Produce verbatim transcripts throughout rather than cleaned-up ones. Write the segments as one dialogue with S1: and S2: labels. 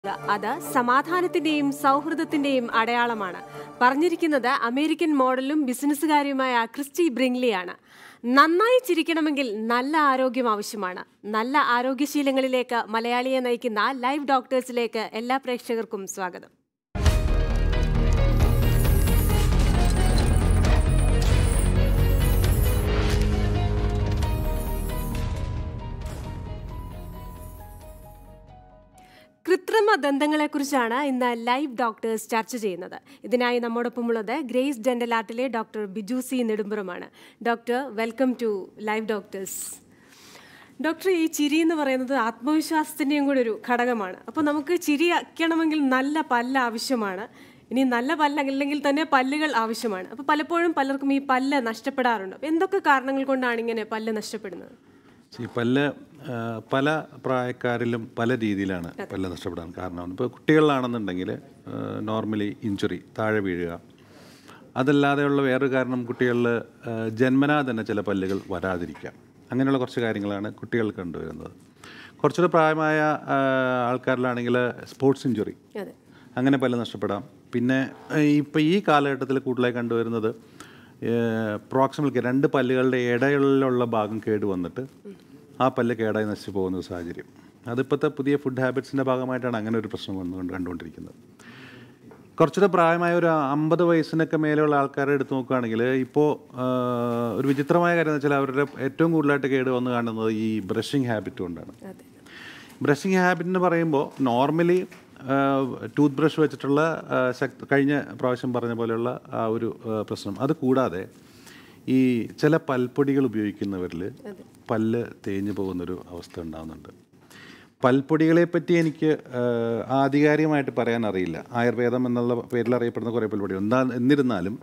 S1: അത് സമാധാനത്തിന്റെയും സൗഹൃദത്തിന്റെയും അടയാളമാണ്. പറഞ്ഞിരിക്കുന്നത് അമേരിക്കൻ മോഡലും ബിസിനസ്സുകാരിയുമായ ക്രിസ്റ്റി ബ്രിംഗ്ലിയാണ്. നന്നായി ചിരിക്കണമെങ്കിൽ നല്ല ആരോഗ്യം ആവശ്യമാണ്. നല്ല ആരോഗ്യശീലങ്ങളിലേക്ക് മലയാളിയെ നയിക്കുന്ന ലൈവ് ഡോക്ടേഴ്സിലേക്ക് എല്ലാ പ്രേക്ഷകർക്കും സ്വാഗതം. കൃത്രിമ ദന്തങ്ങളെക്കുറിച്ചാണ് ഇന്ന് ലൈവ് ഡോക്ടേഴ്സ് ചർച്ച ചെയ്യുന്നത്. ഇതിനായി നമ്മോടൊപ്പമുള്ളത് ഗ്രേസ് ഡെന്റൽ ആർട്ടിലെ ഡോക്ടർ ബിജു സി നെടുമ്പുറമാണ്. Doctor, welcome to live doctors. Doctor, ഈ ചിരി എന്ന് പറയുന്നത് ആത്മവിശ്വാസത്തിൻ്റെയും കൂടെ ഒരു ഘടകമാണ്. അപ്പോൾ നമുക്ക് ചിരി വയ്ക്കണമെങ്കിൽ നല്ല പല്ല് ആവശ്യമാണ്. ഇനി നല്ല പല്ലല്ലെങ്കിൽ തന്നെ പല്ലുകൾ ആവശ്യമാണ്. അപ്പോൾ പലപ്പോഴും പലർക്കും ഈ പല്ല് നഷ്ടപ്പെടാറുണ്ട്. എന്തൊക്കെ കാരണങ്ങൾ കൊണ്ടാണ് ഇങ്ങനെ പല്ല് നഷ്ടപ്പെടുന്നത്?
S2: ഈ പല്ല് പല പ്രായക്കാരിലും പല രീതിയിലാണ് പല്ല് നഷ്ടപ്പെടാൻ കാരണം. ഇപ്പോൾ കുട്ടികളിലാണെന്നുണ്ടെങ്കിൽ നോർമലി ഇഞ്ചുറി, താഴെ വീഴുക. അതല്ലാതെയുള്ള വേറൊരു കാരണം കുട്ടികളിൽ ജന്മനാ തന്നെ ചില പല്ലുകൾ വരാതിരിക്കാം. അങ്ങനെയുള്ള കുറച്ച് കാര്യങ്ങളാണ് കുട്ടികൾ കണ്ടുവരുന്നത്. കുറച്ചുകൂടെ പ്രായമായ ആൾക്കാരിലാണെങ്കിൽ സ്പോർട്സ് ഇഞ്ചുറി, അങ്ങനെ പല്ല് നഷ്ടപ്പെടാം. പിന്നെ ഇപ്പോൾ ഈ കാലഘട്ടത്തിൽ കൂടുതലായി കണ്ടുവരുന്നത് പ്രോക്സിമൽ രണ്ട് പല്ലുകളുടെ ഇടയിലുള്ള ഭാഗം കേട് വന്നിട്ട് ആ പല്ല് കേടായി നശിച്ചു പോകുന്ന ഒരു സാഹചര്യം. അതിപ്പോഴത്തെ പുതിയ ഫുഡ് ഹാബിറ്റ്സിൻ്റെ ഭാഗമായിട്ടാണ് അങ്ങനെ ഒരു പ്രശ്നം വന്നുകൊണ്ട് കണ്ടുകൊണ്ടിരിക്കുന്നത്. കുറച്ചുകൂടെ പ്രായമായ ഒരു അമ്പത് വയസ്സിനൊക്കെ മേലെയുള്ള ആൾക്കാരെ എടുത്ത് നോക്കുകയാണെങ്കിൽ ഇപ്പോൾ ഒരു വിചിത്രമായ കാര്യം എന്ന് വെച്ചാൽ അവരുടെ ഏറ്റവും കൂടുതലായിട്ട് കേട് വന്ന് കാണുന്നത് ഈ ബ്രഷിങ് ഹാബിറ്റ് കൊണ്ടാണ്. ബ്രഷിങ് ഹാബിറ്റ് എന്ന് പറയുമ്പോൾ നോർമലി ടൂത്ത് ബ്രഷ് വെച്ചിട്ടുള്ള ശക്തി, കഴിഞ്ഞ പ്രാവശ്യം പറഞ്ഞ പോലെയുള്ള ആ ഒരു പ്രശ്നം. അത് കൂടാതെ ഈ ചില പൽപ്പൊടികൾ ഉപയോഗിക്കുന്നവരിൽ പല്ല് തേഞ്ഞു പോകുന്നൊരു അവസ്ഥ ഉണ്ടാകുന്നുണ്ട്. പൽപ്പൊടികളെ പറ്റി എനിക്ക് ആധികാരികമായിട്ട് പറയാൻ അറിയില്ല. ആയുർവേദം എന്നുള്ള പേരിൽ അറിയപ്പെടുന്ന കുറേ പൽപ്പൊടി എന്താ. എന്നിരുന്നാലും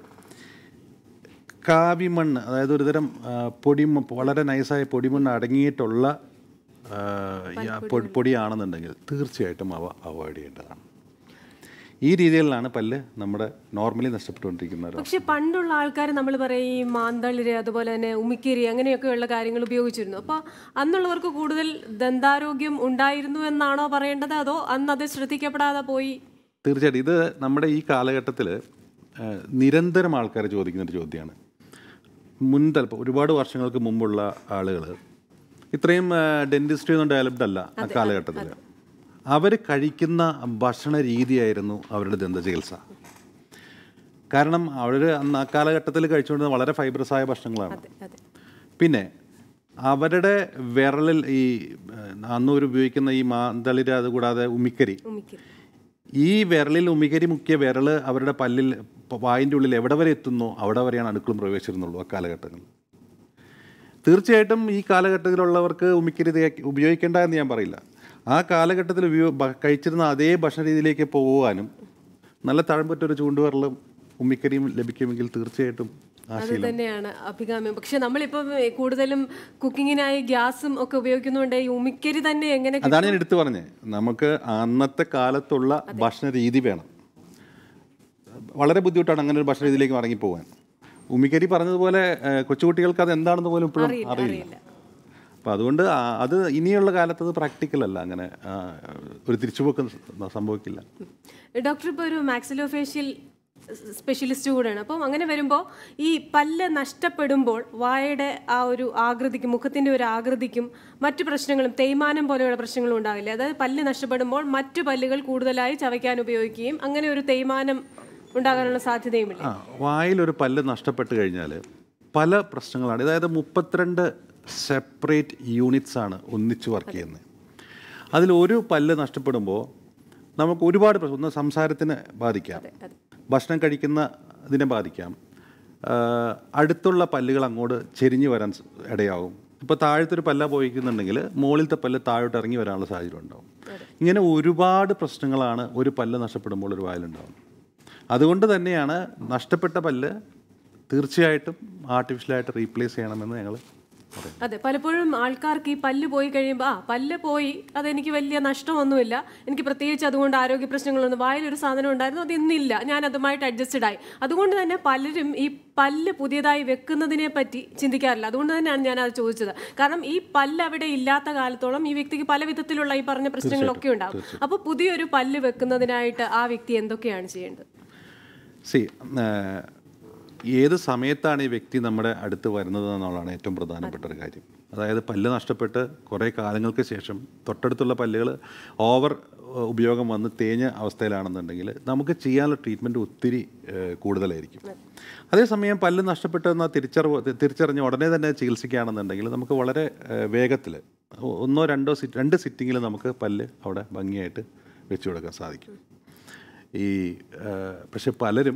S2: കാവിമണ്ണ്, അതായത് ഒരുതരം പൊടി, വളരെ നൈസായ പൊടിമണ്ണ് അടങ്ങിയിട്ടുള്ള പൊടിയാണെന്നുണ്ടെങ്കിൽ തീർച്ചയായിട്ടും അവ അവോയ്ഡ് ചെയ്യേണ്ടതാണ്. ഈ രീതിയിലാണ് പല്ല് നമ്മുടെ നോർമലി നഷ്ടപ്പെട്ടുകൊണ്ടിരിക്കുന്നത്.
S1: പക്ഷെ പണ്ടുള്ള ആൾക്കാർ നമ്മൾ പറയും ഈ മാന്തളിര്, അതുപോലെ തന്നെ ഉമിക്കിരി, അങ്ങനെയൊക്കെയുള്ള കാര്യങ്ങൾ ഉപയോഗിച്ചിരുന്നു. അപ്പോൾ അന്നുള്ളവർക്ക് കൂടുതൽ ദന്താരോഗ്യം ഉണ്ടായിരുന്നു എന്നാണോ പറയേണ്ടത്, അതോ അന്ന് അത് ശ്രദ്ധിക്കപ്പെടാതെ പോയി?
S2: തീർച്ചയായിട്ടും ഇത് നമ്മുടെ ഈ കാലഘട്ടത്തിൽ നിരന്തരം ആൾക്കാർ ചോദിക്കുന്നൊരു ചോദ്യമാണ്. മുൻതലപ്പ് ഒരുപാട് വർഷങ്ങൾക്ക് മുമ്പുള്ള ആളുകൾ ഇത്രയും ഡെന്റിസ്ട്രി ഒന്നും ഡെവലപ്ഡ് അല്ല ആ കാലഘട്ടത്തിൽ. അവർ കഴിക്കുന്ന ഭക്ഷണ രീതിയായിരുന്നു അവരുടെ ദന്തചികിത്സ. കാരണം അവർ അന്ന് ആ കാലഘട്ടത്തിൽ കഴിച്ചുകൊണ്ടിരുന്ന വളരെ ഫൈബ്രസായ ഭക്ഷണങ്ങളാണ്. പിന്നെ അവരുടെ വിരലിൽ ഈ അന്നൂർ ഉപയോഗിക്കുന്ന ഈ മാന്തളിര്, അതുകൂടാതെ ഉമിക്കരി, ഈ വിരലിൽ ഉമിക്കരി മുക്കിയ വിരൽ അവരുടെ പല്ലിൽ, വായിൻ്റെ ഉള്ളിൽ എവിടെ വരെ എത്തുന്നോ അവിടെ വരെയാണ് അണുക്കളും പ്രവേശിച്ചിരുന്നുള്ളൂ ആ കാലഘട്ടങ്ങളിൽ. തീർച്ചയായിട്ടും ഈ കാലഘട്ടത്തിലുള്ളവർക്ക് ഉമിക്കരി ഉപയോഗിക്കേണ്ട എന്ന് ഞാൻ പറയില്ല. ആ കാലഘട്ടത്തിൽ ഉപയോഗ കഴിച്ചിരുന്ന അതേ ഭക്ഷണ രീതിയിലേക്ക് പോകാനും നല്ല തഴമ്പറ്റൊരു ചൂണ്ടുവിരലും ഉമ്മിക്കരിയും ലഭിക്കുമെങ്കിൽ തീർച്ചയായിട്ടും
S1: അത് തന്നെയാണ് അഭികാമ്യം. പക്ഷെ നമ്മളിപ്പം കൂടുതലും കുക്കിങ്ങിനായി ഗ്യാസും ഒക്കെ ഉപയോഗിക്കുന്നുണ്ട്. ഈ ഉമിക്കരി തന്നെ എങ്ങനെ?
S2: അതാണ് ഞാൻ എടുത്തു പറഞ്ഞത്. നമുക്ക് അന്നത്തെ കാലത്തുള്ള ഭക്ഷണ രീതി വേണം. വളരെ ബുദ്ധിമുട്ടാണ് അങ്ങനെ ഒരു ഭക്ഷണ രീതിയിലേക്ക് മടങ്ങിപ്പോകാൻ. ഉമിക്കരി പറഞ്ഞതുപോലെ കൊച്ചുകുട്ടികൾക്ക് അത് എന്താണെന്ന് പോലും ഇപ്പോഴും അറിയില്ല. അപ്പോൾ അതുകൊണ്ട് അത് ഇനിയുള്ള കാലത്ത് അത് പ്രാക്ടിക്കൽ അല്ല. അങ്ങനെ ഒരു തിരിച്ചുപോക്ക് സംഭവിക്കില്ല.
S1: ഡോക്ടർ ഇപ്പോൾ ഒരു മാക്സിലോഫേഷ്യൽ സ്പെഷ്യലിസ്റ്റ് കൂടെയാണ്. അപ്പം അങ്ങനെ വരുമ്പോൾ ഈ പല്ല് നഷ്ടപ്പെടുമ്പോൾ വായയുടെ ആ ഒരു ആകൃതിക്കും, മുഖത്തിൻ്റെ ഒരു ആകൃതിക്കും മറ്റു പ്രശ്നങ്ങളും, തേയ്മാനം പോലെയുള്ള പ്രശ്നങ്ങളും ഉണ്ടാവില്ല. അതായത് പല്ല് നഷ്ടപ്പെടുമ്പോൾ മറ്റു പല്ലുകൾ കൂടുതലായി ചവയ്ക്കാൻ ഉപയോഗിക്കുകയും അങ്ങനെ ഒരു തേയ്മാനം ഉണ്ടാകാനുള്ള സാധ്യതയുമില്ല.
S2: ആ വായിലൊരു പല്ല് നഷ്ടപ്പെട്ട് കഴിഞ്ഞാൽ പല പ്രശ്നങ്ങളാണ്. അതായത് മുപ്പത്തിരണ്ട് സെപ്പറേറ്റ് യൂണിറ്റ്സ് ആണ് ഒന്നിച്ച് വർക്ക് ചെയ്യുന്നത്. അതിലൊരു പല്ല് നഷ്ടപ്പെടുമ്പോൾ നമുക്ക് ഒരുപാട് പ്രശ്നം. ഒന്ന് സംസാരത്തിന് ബാധിക്കാം, ഭക്ഷണം കഴിക്കുന്ന ഇതിനെ ബാധിക്കാം, അടുത്തുള്ള പല്ലുകൾ അങ്ങോട്ട് ചെരിഞ്ഞു വരാൻ ഇടയാവും. ഇപ്പോൾ താഴത്തൊരു പല്ല പോയിക്കുന്നുണ്ടെങ്കിൽ മുകളിലത്തെ പല്ല് താഴോട്ട് ഇറങ്ങി വരാനുള്ള സാഹചര്യം ഉണ്ടാവും. ഇങ്ങനെ ഒരുപാട് പ്രശ്നങ്ങളാണ് ഒരു പല്ല് നഷ്ടപ്പെടുമ്പോൾ ഒരു വായിലുണ്ടാവും. അതുകൊണ്ട് തന്നെയാണ് നഷ്ടപ്പെട്ട പല്ല് തീർച്ചയായിട്ടും ആർട്ടിഫിഷ്യലായിട്ട് റീപ്ലേസ് ചെയ്യണമെന്ന് ഞങ്ങൾ
S1: അതെ, പലപ്പോഴും ആൾക്കാർക്ക് ഈ പല്ല് പോയി കഴിയുമ്പോൾ ആ പല്ല് പോയി അതെനിക്ക് വലിയ നഷ്ടമൊന്നുമില്ല, എനിക്ക് പ്രത്യേകിച്ച് അതുകൊണ്ട് ആരോഗ്യ പ്രശ്നങ്ങളൊന്നും, വായിലൊരു സാധനം ഉണ്ടായിരുന്നു അത് ഇന്നില്ല, ഞാൻ അതുമായിട്ട് അഡ്ജസ്റ്റഡ് ആയി. അതുകൊണ്ട് തന്നെ പലരും ഈ പല്ല് പുതിയതായി വെക്കുന്നതിനെ പറ്റി ചിന്തിക്കാറില്ല. അതുകൊണ്ട് തന്നെയാണ് ഞാൻ അത് ചോദിച്ചത്. കാരണം ഈ പല്ല് അവിടെ ഇല്ലാത്ത കാലത്തോളം ഈ വ്യക്തിക്ക് പല വിധത്തിലുള്ള ഈ പറഞ്ഞ പ്രശ്നങ്ങളൊക്കെ ഉണ്ടാകും. അപ്പോൾ പുതിയൊരു പല്ല് വെക്കുന്നതിനായിട്ട് ആ വ്യക്തി എന്തൊക്കെയാണ് ചെയ്യേണ്ടത്?
S2: സി ഏത് സമയത്താണ് ഈ വ്യക്തി നമ്മുടെ അടുത്ത് വരുന്നത് എന്നുള്ളതാണ് ഏറ്റവും പ്രധാനപ്പെട്ട ഒരു കാര്യം. അതായത് പല്ല് നഷ്ടപ്പെട്ട് കുറേ കാലങ്ങൾക്ക് ശേഷം തൊട്ടടുത്തുള്ള പല്ലുകൾ ഓവർ ഉപയോഗം വന്ന് തേഞ്ഞ അവസ്ഥയിലാണെന്നുണ്ടെങ്കിൽ നമുക്ക് ചെയ്യാനുള്ള ട്രീറ്റ്മെൻറ്റ് ഒത്തിരി കൂടുതലായിരിക്കും. അതേസമയം പല്ല് നഷ്ടപ്പെട്ടെന്ന തിരിച്ചറിവ് തിരിച്ചറിഞ്ഞ് ഉടനെ തന്നെ ചികിത്സിക്കുകയാണെന്നുണ്ടെങ്കിൽ നമുക്ക് വളരെ വേഗത്തിൽ ഒന്നോ രണ്ടോ സിറ്റ് രണ്ട് സിറ്റിങ്ങിൽ നമുക്ക് പല്ല് അവിടെ ഭംഗിയായിട്ട് വെച്ചു കൊടുക്കാൻ സാധിക്കും. ഈ പക്ഷെ പലരും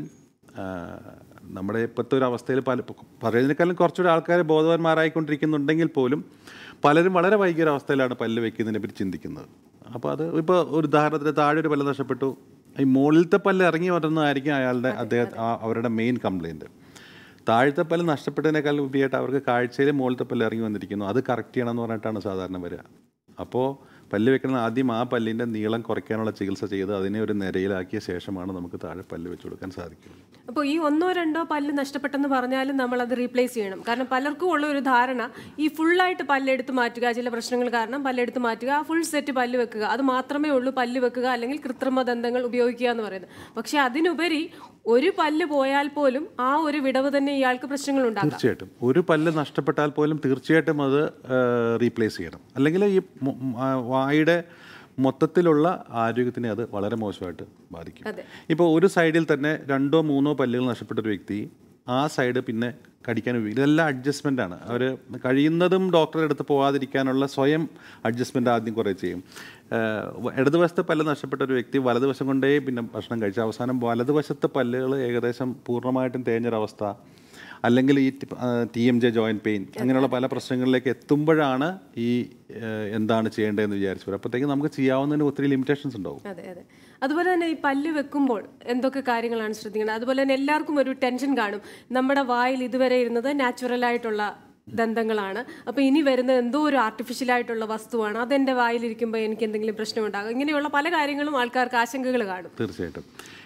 S2: നമ്മുടെ ഇപ്പോഴത്തെ ഒരു അവസ്ഥയിൽ പല പറയുന്നതിനേക്കാളും കുറച്ചുകൂടി ആൾക്കാർ ബോധവാന്മാരായിക്കൊണ്ടിരിക്കുന്നുണ്ടെങ്കിൽ പോലും പലരും വളരെ വൈകിയ അവസ്ഥയിലാണ് പല്ല് വയ്ക്കുന്നതിനെ പറ്റി ചിന്തിക്കുന്നത്. അപ്പോൾ അത് ഇപ്പോൾ ഒരു ഉദാഹരണത്തിന് താഴെ ഒരു പല്ല് നഷ്ടപ്പെട്ടു, ഈ മുകളിലത്തെ പല്ല് ഇറങ്ങി വരുന്നതായിരിക്കും അയാളുടെ അദ്ദേഹം അവരുടെ മെയിൻ കംപ്ലയിൻറ്റ്. താഴത്തെ പല്ല് നഷ്ടപ്പെട്ടതിനേക്കാൾ ഉപരിയായിട്ട് അവർക്ക് കാഴ്ചയിൽ മുകളിലത്തെ പല്ല് ഇറങ്ങി വന്നിരിക്കുന്നു, അത് കറക്റ്റ് ചെയ്യണമെന്ന് പറഞ്ഞിട്ടാണ് സാധാരണ വരിക. അപ്പോൾ പല്ല് വെക്കണം ആദ്യം ആ പല്ലിൻ്റെ നീളം കുറയ്ക്കാനുള്ള ചികിത്സ ചെയ്ത് അതിനെ ഒരു നിരയിലാക്കിയ ശേഷമാണ് നമുക്ക് താഴെ പല്ല് വെച്ച് കൊടുക്കാൻ സാധിക്കുള്ളൂ.
S1: അപ്പോൾ ഈ ഒന്നോ രണ്ടോ പല്ല് നഷ്ടപ്പെട്ടെന്ന് പറഞ്ഞാലും നമ്മൾ അത് റീപ്ലേസ് ചെയ്യണം. കാരണം പലർക്കും ഉള്ള ഒരു ധാരണ ഈ ഫുള്ളായിട്ട് പല്ലെടുത്ത് മാറ്റുക, ചില പ്രശ്നങ്ങൾ കാരണം പല്ലെടുത്ത് മാറ്റുക, ഫുൾ സെറ്റ് പല്ല് വെക്കുക, അത് മാത്രമേ ഉള്ളൂ പല്ല് വെക്കുക അല്ലെങ്കിൽ കൃത്രിമ ദന്തങ്ങൾ ഉപയോഗിക്കുക എന്ന് പറയുന്നത്. പക്ഷെ അതിനുപരി ഒരു പല്ല് പോയാൽ പോലും ആ ഒരു വിടവ് തന്നെ ഇയാൾക്ക് പ്രശ്നങ്ങൾ ഉണ്ടാകും.
S2: തീർച്ചയായിട്ടും ഒരു പല്ല് നഷ്ടപ്പെട്ടാൽ പോലും തീർച്ചയായിട്ടും അത് റീപ്ലേസ് ചെയ്യണം. അല്ലെങ്കിൽ ഈ വായുടെ മൊത്തത്തിലുള്ള ആരോഗ്യത്തിനെ അത് വളരെ മോശമായിട്ട് ബാധിക്കും. ഇപ്പോൾ ഒരു സൈഡിൽ തന്നെ രണ്ടോ മൂന്നോ പല്ലുകൾ നഷ്ടപ്പെട്ട ഒരു വ്യക്തി ആ സൈഡ് പിന്നെ കടിക്കാൻ ഉപയോഗിക്കും. ഇതെല്ലാം അഡ്ജസ്റ്റ്മെൻ്റാണ്. അവർ കഴിയുന്നതും ഡോക്ടറുടെ അടുത്ത് പോകാതിരിക്കാനുള്ള സ്വയം അഡ്ജസ്റ്റ്മെൻ്റ് ആദ്യം കുറേ ചെയ്യും. ഇടതുവശത്തെ പല്ല് നഷ്ടപ്പെട്ട ഒരു വ്യക്തി വലതുവശം കൊണ്ടേ പിന്നെ ഭക്ഷണം കഴിച്ച അവസാനം വലതുവശത്തെ പല്ലുകൾ ഏകദേശം പൂർണ്ണമായിട്ടും തേഞ്ഞൊരവസ്ഥ, അല്ലെങ്കിൽ ഈ T M J joint pain, അങ്ങനെയുള്ള പല പ്രശ്നങ്ങളിലേക്ക് എത്തുമ്പോഴാണ് ഈ എന്താണ് ചെയ്യേണ്ടതെന്ന് വിചാരിച്ചു വരും. അപ്പോഴത്തേക്കും നമുക്ക് ചെയ്യാവുന്നതിന് ഒത്തിരി ലിമിറ്റേഷൻസ് ഉണ്ടാവും.
S1: അതെ അതെ അതുപോലെ തന്നെ ഈ പല്ല് വെക്കുമ്പോൾ എന്തൊക്കെ കാര്യങ്ങളാണ് ശ്രദ്ധിക്കേണ്ടത്? അതുപോലെ തന്നെ എല്ലാവർക്കും ഒരു ടെൻഷൻ കാണും, നമ്മുടെ വായിൽ ഇതുവരെ ഇരുന്നത് നാച്ചുറലായിട്ടുള്ള ദന്തങ്ങളാണ്, അപ്പോൾ ഇനി വരുന്നത് എന്തോ ഒരു ആർട്ടിഫിഷ്യലായിട്ടുള്ള വസ്തുവാണ്, അതെൻ്റെ വായിലിരിക്കുമ്പോൾ എനിക്ക് എന്തെങ്കിലും പ്രശ്നമുണ്ടാകും, ഇങ്ങനെയുള്ള പല കാര്യങ്ങളും ആൾക്കാർക്ക് ആശങ്കകൾ കാണും.
S2: തീർച്ചയായിട്ടും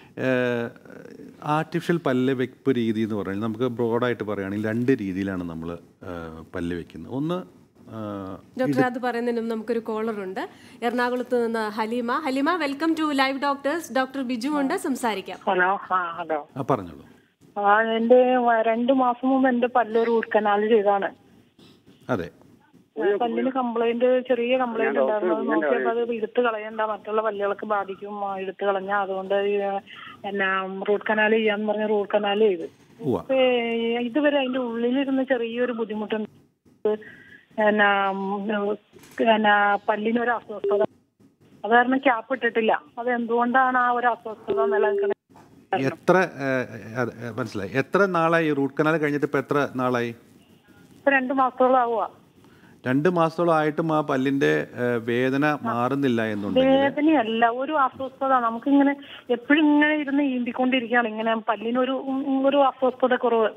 S2: ആർട്ടിഫിഷ്യൽ പല്ല് വെപ്പ് രീതി എന്ന് പറഞ്ഞാൽ നമുക്ക് ബ്രോഡായിട്ട് പറയുകയാണെങ്കിൽ രണ്ട് രീതിയിലാണ് നമ്മൾ പല്ല് വെക്കുന്നത്. ഒന്ന്
S1: ഡോക്ടർ അത് പറയുന്നതിനും നമുക്കൊരു കോളർ ഉണ്ട്, എറണാകുളത്ത് നിന്ന് Haleema. Haleema, welcome to live doctors. Doctor Biju ഉണ്ട്, സംസാരിക്കാം.
S3: ഹലോ. ആ ഹലോ
S2: പറഞ്ഞോളൂ.
S3: ആ എന്റെ രണ്ടു മാസം മുമ്പ് എന്റെ പല്ല് റൂട്ട് കനാൽ ചെയ്താണ്.
S2: അതെ,
S3: പല്ലിന് കംപ്ലൈന്റ്, ചെറിയ കംപ്ലൈന്റ് ഉണ്ടായിരുന്നു. നോക്കിയപ്പോ അത് എടുത്ത് കളയണ്ട, മറ്റുള്ള പല്ലുകൾക്ക് ബാധിക്കും, എടുത്ത് കളഞ്ഞ, അതുകൊണ്ട് എന്നാ റൂട്ട് കനാൽ ചെയ്യാന്ന് പറഞ്ഞ റൂട്ട് കനാൽ ചെയ്ത്. ഇതുവരെ അതിന്റെ ഉള്ളിലിരുന്ന് ചെറിയൊരു ബുദ്ധിമുട്ടുണ്ട്. എന്നാ എന്നാ പല്ലിനൊരു അസ്വസ്ഥത, അത് കാരണം ക്യാപ്പ് ഇട്ടിട്ടില്ല. അത് എന്തുകൊണ്ടാണ് ആ ഒരു അസ്വസ്ഥത നിലനിൽക്കുന്നത്?
S2: എത്ര മനസ്സിലായി? എത്ര നാളായി റൂട്ട് കനാൽ കഴിഞ്ഞിട്ട്? ഇപ്പൊ എത്ര നാളായി?
S3: ഇപ്പൊ രണ്ടു മാസത്തോളം ആവുക.
S2: രണ്ട് മാസത്തോളം ആയിട്ടും ആ പല്ലിന്റെ വേദന മാറുന്നില്ല എന്നുണ്ടെങ്കിൽ
S3: വേദനയല്ല, ഒരു അസ്വസ്ഥത. നമുക്കിങ്ങനെ എപ്പോഴും ഇങ്ങനെ ഇരുന്ന് ഈന്തിക്കൊണ്ടിരിക്കുകയാണ്, ഇങ്ങനെ പല്ലിനൊരു ഒരു അസ്വസ്ഥത കുറവ്.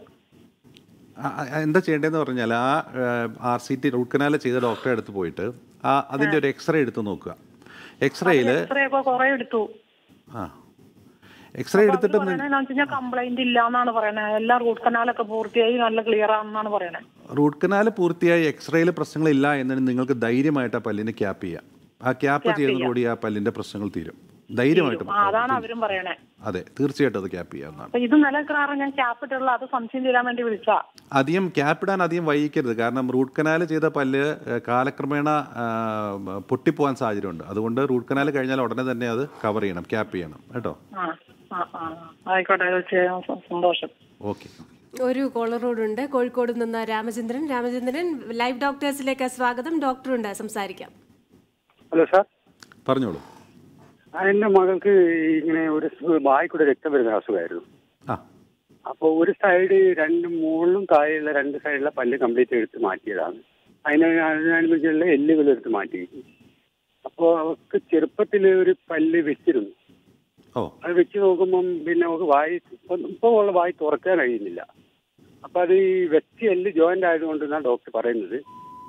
S2: എന്താ ചെയ്യേണ്ടതെന്ന് പറഞ്ഞാൽ ആ R C T root canal ചെയ്ത ഡോക്ടറെ അടുത്ത് പോയിട്ട് ആ അതിന്റെ ഒരു എക്സ്റേ എടുത്ത് നോക്കുക. എക്സ്റേയില്
S3: കുറെ എടുത്തു.
S2: ആ എക്സ്റേ എടുത്തിട്ട്
S3: കംപ്ലൈന്റ് ഇല്ല എന്നാണ് പറയുന്നത്. എല്ലാ റൂട്ട് കനാലൊക്കെ പൂർത്തിയായി നല്ല ക്ലിയർ ആണെന്നാണ് പറയുന്നത്.
S2: റൂട്ട് കനാൽ പൂർത്തിയായി എക്സ്റേയിൽ പ്രശ്നങ്ങളില്ല എന്ന് നിങ്ങൾക്ക് ധൈര്യമായിട്ട് ആ പല്ലിനെ ക്യാപ്പ് ചെയ്യാം. ആ ക്യാപ്പ് ചെയ്യുന്നതോടുകൂടി ആ പല്ലിന്റെ പ്രശ്നങ്ങൾ തീരും ധൈര്യമായിട്ട്.
S3: അതാണ് അവരും പറയണേ.
S2: അതെ, തീർച്ചയായിട്ടും അത് ക്യാപ്പ് ചെയ്യാവുന്നതാണ്.
S3: ഇത് നിലനിൽക്കാറ് ഞാൻ ക്യാപ്പ് ഇട്ടുള്ള അത് സംശയം തീരാൻ വേണ്ടി വിളിച്ചാ.
S2: അധികം ക്യാപ്പ് ഇടാൻ അധികം വൈകിക്കരുത്. കാരണം റൂട്ട് കനാൽ ചെയ്ത പല്ല് കാലക്രമേണ പൊട്ടിപ്പോകാൻ സാഹചര്യമുണ്ട്. അതുകൊണ്ട് റൂട്ട് കനാൽ കഴിഞ്ഞാൽ ഉടനെ തന്നെ അത് കവർ ചെയ്യണം, ക്യാപ്പ് ചെയ്യണം കേട്ടോ.
S3: ആയിക്കോട്ടെ, സന്തോഷം.
S2: ഓക്കെ.
S1: ഒരു കോളറോടുണ്ട്, കോഴിക്കോട് നിന്ന് രാമചന്ദ്രൻ. രാമചന്ദ്രൻ, ലൈവ് ഡോക്ടേഴ്സിലേക്ക് സ്വാഗതം. ഡോക്ടറുണ്ട്, സംസാരിക്കാം.
S4: ഹലോ സാർ,
S2: പറഞ്ഞോളൂ.
S4: എന്റെ മകൾക്ക് ഇങ്ങനെ ഒരു വായിക്കൂടെ രക്തം വരുന്ന അസുഖമായിരുന്നു. അപ്പോൾ ഒരു സൈഡ് രണ്ട് മുകളിലും താഴെയുള്ള രണ്ട് സൈഡിലെ പല്ല് കംപ്ലീറ്റ് എടുത്ത് മാറ്റിയതാണ്. അതിനനുസരിച്ചുള്ള എല്ലുകൾ എടുത്ത് മാറ്റി. അപ്പോൾ അവർക്ക് ചെറുപ്പത്തിൽ ഒരു പല്ല് വെച്ചിരുന്നു. അത് വെച്ച് നോക്കുമ്പം പിന്നെ നമുക്ക് വായി ഇപ്പോൾ ഉള്ള വായി തുറക്കാൻ കഴിയുന്നില്ല. അപ്പം അത് ഈ വെച്ച് എല്ല് ജോയിന്റ് ആയതുകൊണ്ടെന്നാണ് ഡോക്ടർ പറയുന്നത്.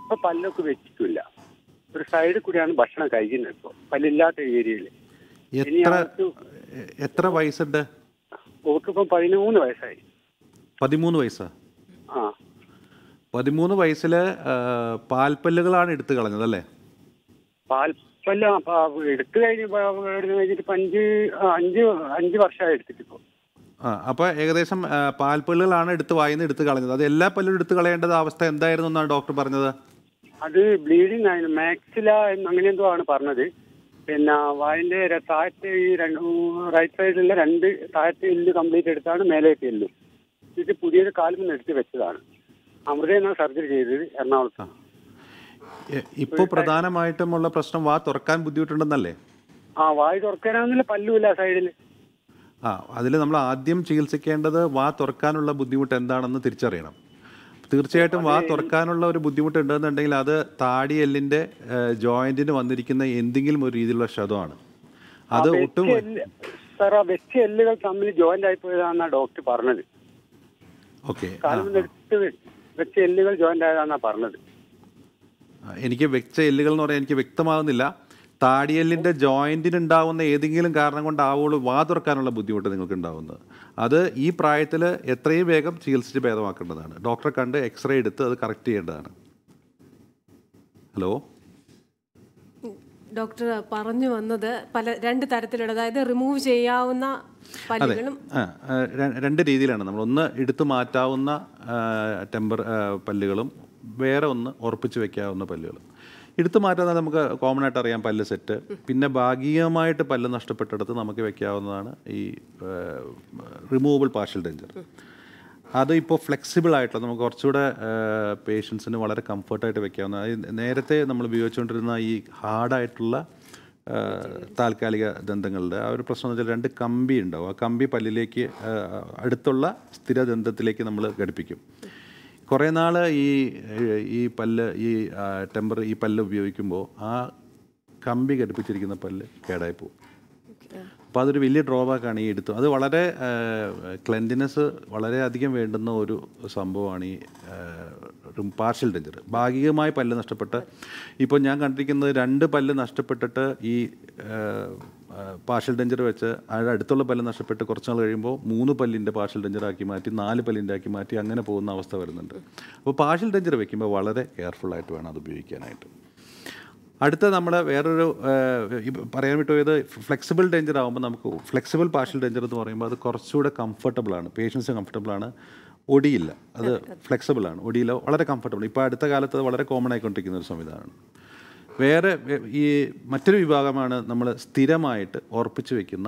S4: ഇപ്പൊ പല്ലൊക്കെ വെച്ചിട്ടില്ല. ഒരു സൈഡിൽ കൂടിയാണ് ഭക്ഷണം കഴിക്കുന്നത് ഇപ്പോൾ പല്ലില്ലാത്ത ഏരിയയിൽ.
S2: എത്ര എത്ര വയസ്സുണ്ട്?
S4: ഓർക്കിപ്പം പതിമൂന്ന് വയസ്സായി.
S2: പതിമൂന്ന് വയസ്സാ?
S4: ആ,
S2: പതിമൂന്ന് വയസ്സില് പാൽപ്പല്ലുകളാണ് എടുത്തു കളഞ്ഞത് അല്ലേ?
S4: പാൽപ്പല്ല് എടുത്തു കഴിഞ്ഞ് കഴിഞ്ഞിട്ട് ഇപ്പം അഞ്ച് അഞ്ച് അഞ്ച് വർഷമായി എടുത്തിട്ടിപ്പോ.
S2: ആ, അപ്പോൾ ഏകദേശം പാൽപ്പല്ലുകളാണ് എടുത്ത് വായിന്ന് എടുത്ത് കളഞ്ഞത്. അത് എല്ലാ പല്ലും എടുത്ത് കളയേണ്ടത് അവസ്ഥ എന്തായിരുന്നു എന്നാണ് ഡോക്ടർ പറഞ്ഞത്?
S4: അത് ബ്ലീഡിങ് ആയിരുന്നു, മാക്സില അങ്ങനെ എന്തോ ആണ് പറഞ്ഞത്. പിന്നെ വായിന്റെ താഴത്തെ ഈ രണ്ട് റൈറ്റ് സൈഡിലെ രണ്ട് താഴത്തെ എല്ല് കംപ്ലീറ്റ് എടുത്താണ് മേലേക്ക് എല്ല്. ഇത് പുതിയൊരു കാലിൽ നിന്ന് എടുത്ത് വെച്ചതാണ്. അമൃതയെന്നാണ് സർജറി ചെയ്തത് എറണാകുളത്ത്.
S2: ഇപ്പോൾ പ്രധാനമായിട്ടുമുള്ള പ്രശ്നം വാ തുറക്കാൻ ബുദ്ധിമുട്ടുണ്ടെന്നല്ലേ?
S4: ആ, വായി തുറക്കാനാണെന്നില്ല, പല്ലുമില്ല സൈഡിൽ.
S2: ആ, അതിൽ നമ്മൾ ആദ്യം ചികിത്സിക്കേണ്ടത് വാ തുറക്കാനുള്ള ബുദ്ധിമുട്ട് എന്താണെന്ന് തിരിച്ചറിയണം. തീർച്ചയായിട്ടും വാ തുറക്കാനുള്ള ഒരു ബുദ്ധിമുട്ട് ഉണ്ടെന്നുണ്ടെങ്കിൽ അത് താടി എല്ലിൻ്റെ ജോയിന്റിന് വന്നിരിക്കുന്ന എന്തെങ്കിലും ഒരു രീതിയിലുള്ള ക്ഷതമാണ്. അത് ഒട്ടും
S4: സാർ ആ വെച്ച എല്ലുകൾ തമ്മിൽ ജോയിന്റ് ആയിപ്പോയതാണെന്നാണ് ഡോക്ടർ പറഞ്ഞത്.
S2: ഓക്കെ,
S4: എടുത്ത് വെച്ച എല്ലുകൾ ജോയിന്റ് ആയതാണെന്നാണ് പറഞ്ഞത്.
S2: എനിക്ക് വെച്ച എല്ലുകൾ എന്ന് പറയാൻ എനിക്ക് വ്യക്തമാകുന്നില്ല. താടിയെല്ലിൻ്റെ ജോയിൻറ്റിന് ഉണ്ടാകുന്ന ഏതെങ്കിലും കാരണം കൊണ്ടാവുള്ളൂ വാ തുറക്കാനുള്ള ബുദ്ധിമുട്ട് നിങ്ങൾക്ക് ഉണ്ടാകുന്നത്. അത് ഈ പ്രായത്തിൽ എത്രയും വേഗം ചികിത്സിച്ച് ഭേദമാക്കേണ്ടതാണ്. ഡോക്ടറെ കണ്ട് എക്സ്റേ എടുത്ത് അത് കറക്റ്റ് ചെയ്യേണ്ടതാണ്. ഹലോ,
S1: ഡോക്ടർ പറഞ്ഞു വന്നത് പല രണ്ട് തരത്തിലുള്ള, അതായത് റിമൂവ് ചെയ്യാവുന്ന പല്ലുകളും.
S2: ആ, രണ്ട് രീതിയിലാണ് നമ്മൾ. ഒന്ന് എടുത്തു മാറ്റാവുന്ന ടെമ്പർ പല്ലുകളും വേറെ ഒന്ന് ഉറപ്പിച്ച് വെക്കാവുന്ന പല്ലുകളും. എടുത്തു മാറ്റാൻ നമുക്ക് കോമൺ ആയിട്ട് അറിയാം പല്ല് സെറ്റ്. പിന്നെ ഭാഗികമായിട്ട് പല്ല് നഷ്ടപ്പെട്ടിടത്ത് നമുക്ക് വെക്കാവുന്നതാണ് ഈ റിമൂവബിൾ പാർഷ്യൽ ഡെഞ്ചർ. അത് ഇപ്പോൾ ഫ്ലെക്സിബിൾ ആയിട്ടുള്ള നമുക്ക് കുറച്ചുകൂടെ പേഷ്യൻസിന് വളരെ കംഫർട്ടായിട്ട് വെക്കാവുന്ന. നേരത്തെ നമ്മൾ ഉപയോഗിച്ചുകൊണ്ടിരുന്ന ഈ ഹാർഡായിട്ടുള്ള താൽക്കാലിക ദന്തങ്ങളുടെ ആ ഒരു പ്രശ്നം എന്ന് വെച്ചാൽ രണ്ട് കമ്പി ഉണ്ടാവും. ആ കമ്പി പല്ലിലേക്ക് അടുത്തുള്ള സ്ഥിരദന്തത്തിലേക്ക് നമ്മൾ ഘടിപ്പിക്കും. കുറേ നാൾ ഈ ഈ പല്ല് ഈ ടെമ്പർ ഈ പല്ല് ഉപയോഗിക്കുമ്പോൾ ആ കമ്പി ഘടിപ്പിച്ചിരിക്കുന്ന പല്ല് കേടായി പോകും. അപ്പോൾ അതൊരു വലിയ ഡ്രോബാക്കാണ് ഈ എടുത്തു. അത് വളരെ ക്ലെൻലിനെസ് വളരെയധികം വേണ്ടുന്ന ഒരു സംഭവമാണ് ഈ പാർഷ്യൽ ഡെഞ്ചർ. ഭാഗികമായി പല്ല് നഷ്ടപ്പെട്ട് ഇപ്പോൾ ഞാൻ കണ്ടിരിക്കുന്നത് രണ്ട് പല്ല് നഷ്ടപ്പെട്ടിട്ട് ഈ പാർഷ്യൽ ഡെഞ്ചർ വെച്ച് അതിൻ്റെ അടുത്തുള്ള പല്ല് നഷ്ടപ്പെട്ട് കുറച്ച് നാൾ കഴിയുമ്പോൾ മൂന്ന് പല്ലിൻ്റെ പാർഷ്യൽ ഡെഞ്ചറാക്കി മാറ്റി നാല് പല്ലിൻ്റെ ആക്കി മാറ്റി അങ്ങനെ പോകുന്ന അവസ്ഥ വരുന്നുണ്ട്. അപ്പോൾ പാർഷ്യൽ ഡെഞ്ചർ വെക്കുമ്പോൾ വളരെ കെയർഫുള്ളായിട്ട് വേണം അത് ഉപയോഗിക്കാനായിട്ട്. അടുത്ത നമ്മൾ വേറൊരു പറയാൻ വിട്ടുപോയത് ഫ്ലെക്സിബിൾ ഡെഞ്ചർ ആകുമ്പോൾ നമുക്ക് ഫ്ലെക്സിബിൾ പാർഷ്യൽ ഡെഞ്ചർ എന്ന് പറയുമ്പോൾ അത് കുറച്ചുകൂടെ കംഫർട്ടബിളാണ്, പേഷ്യൻസ് കംഫർട്ടബിളാണ്. ഒടിയില്ല, അത് ഫ്ലെക്സിബിളാണ്, ഒടിയില്ല, വളരെ കംഫർട്ടബിൾ. ഇപ്പോൾ അടുത്ത കാലത്ത് അത് വളരെ കോമൺ ആയിക്കൊണ്ടിരിക്കുന്ന ഒരു സംവിധാനമാണ്. വേറെ ഈ മറ്റൊരു വിഭാഗമാണ് നമ്മൾ സ്ഥിരമായിട്ട് ഉറപ്പിച്ച് വെക്കുന്ന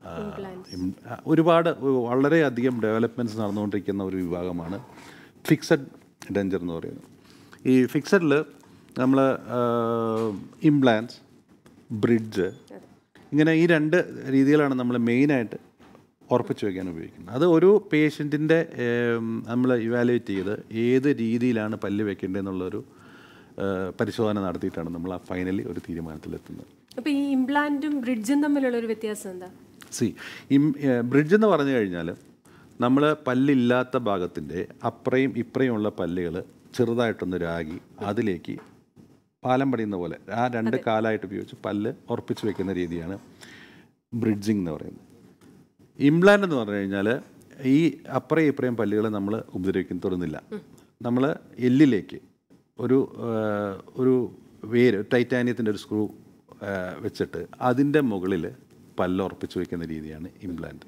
S2: ഒരുപാട് വളരെയധികം ഡെവലപ്മെൻറ്റ്സ് നടന്നുകൊണ്ടിരിക്കുന്ന ഒരു വിഭാഗമാണ് ഫിക്സഡ് ഡെഞ്ചർ എന്ന് പറയുന്നത്. ഈ ഫിക്സഡിൽ നമ്മൾ ഇംപ്ലാൻസ്, ബ്രിഡ്ജ്, ഇങ്ങനെ ഈ രണ്ട് രീതിയിലാണ് നമ്മൾ മെയിനായിട്ട് ഉറപ്പിച്ച് വയ്ക്കാൻ ഉപയോഗിക്കുന്നത്. അത് ഒരു പേഷ്യൻറ്റിൻ്റെ നമ്മൾ ഇവാലുവേറ്റ് ചെയ്ത് ഏത് രീതിയിലാണ് പല്ല് വെക്കേണ്ടതെന്നുള്ളൊരു പരിശോധന നടത്തിയിട്ടാണ് നമ്മൾ ആ ഫൈനലി ഒരു തീരുമാനത്തിലെത്തുന്നത്.
S1: അപ്പോൾ ഈ ഇംപ്ലാന്റും ബ്രിഡ്ജും തമ്മിലുള്ളൊരു വ്യത്യാസം എന്താ?
S2: സി ഇം ബ്രിഡ്ജ് എന്ന് പറഞ്ഞു കഴിഞ്ഞാൽ നമ്മൾ പല്ലില്ലാത്ത ഭാഗത്തിൻ്റെ അപ്പുറയും ഇപ്പുറയും ഉള്ള പല്ലുകൾ ചെറുതായിട്ടൊന്ന് രാഗി അതിലേക്ക് പാലം പടിയുന്ന പോലെ ആ രണ്ട് കാലായിട്ട് ഉപയോഗിച്ച് പല്ല് ഉറപ്പിച്ച് വെക്കുന്ന രീതിയാണ് ബ്രിഡ്ജിങ് എന്ന് പറയുന്നത്. ഇംപ്ലാന്റ് എന്ന് പറഞ്ഞു കഴിഞ്ഞാൽ ഈ അപ്പുറയും ഇപ്പുറയും പല്ലുകൾ നമ്മൾ ഉപദ്രവിക്കുന്ന തുറന്നില്ല. നമ്മൾ എല്ലിലേക്ക് ഒരു ഒരു വേര് ടൈറ്റാനിയത്തിൻ്റെ ഒരു സ്ക്രൂ വെച്ചിട്ട് അതിൻ്റെ മുകളിൽ പല്ല് ഉറപ്പിച്ച് വയ്ക്കുന്ന രീതിയാണ് ഇംപ്ലാന്റ്.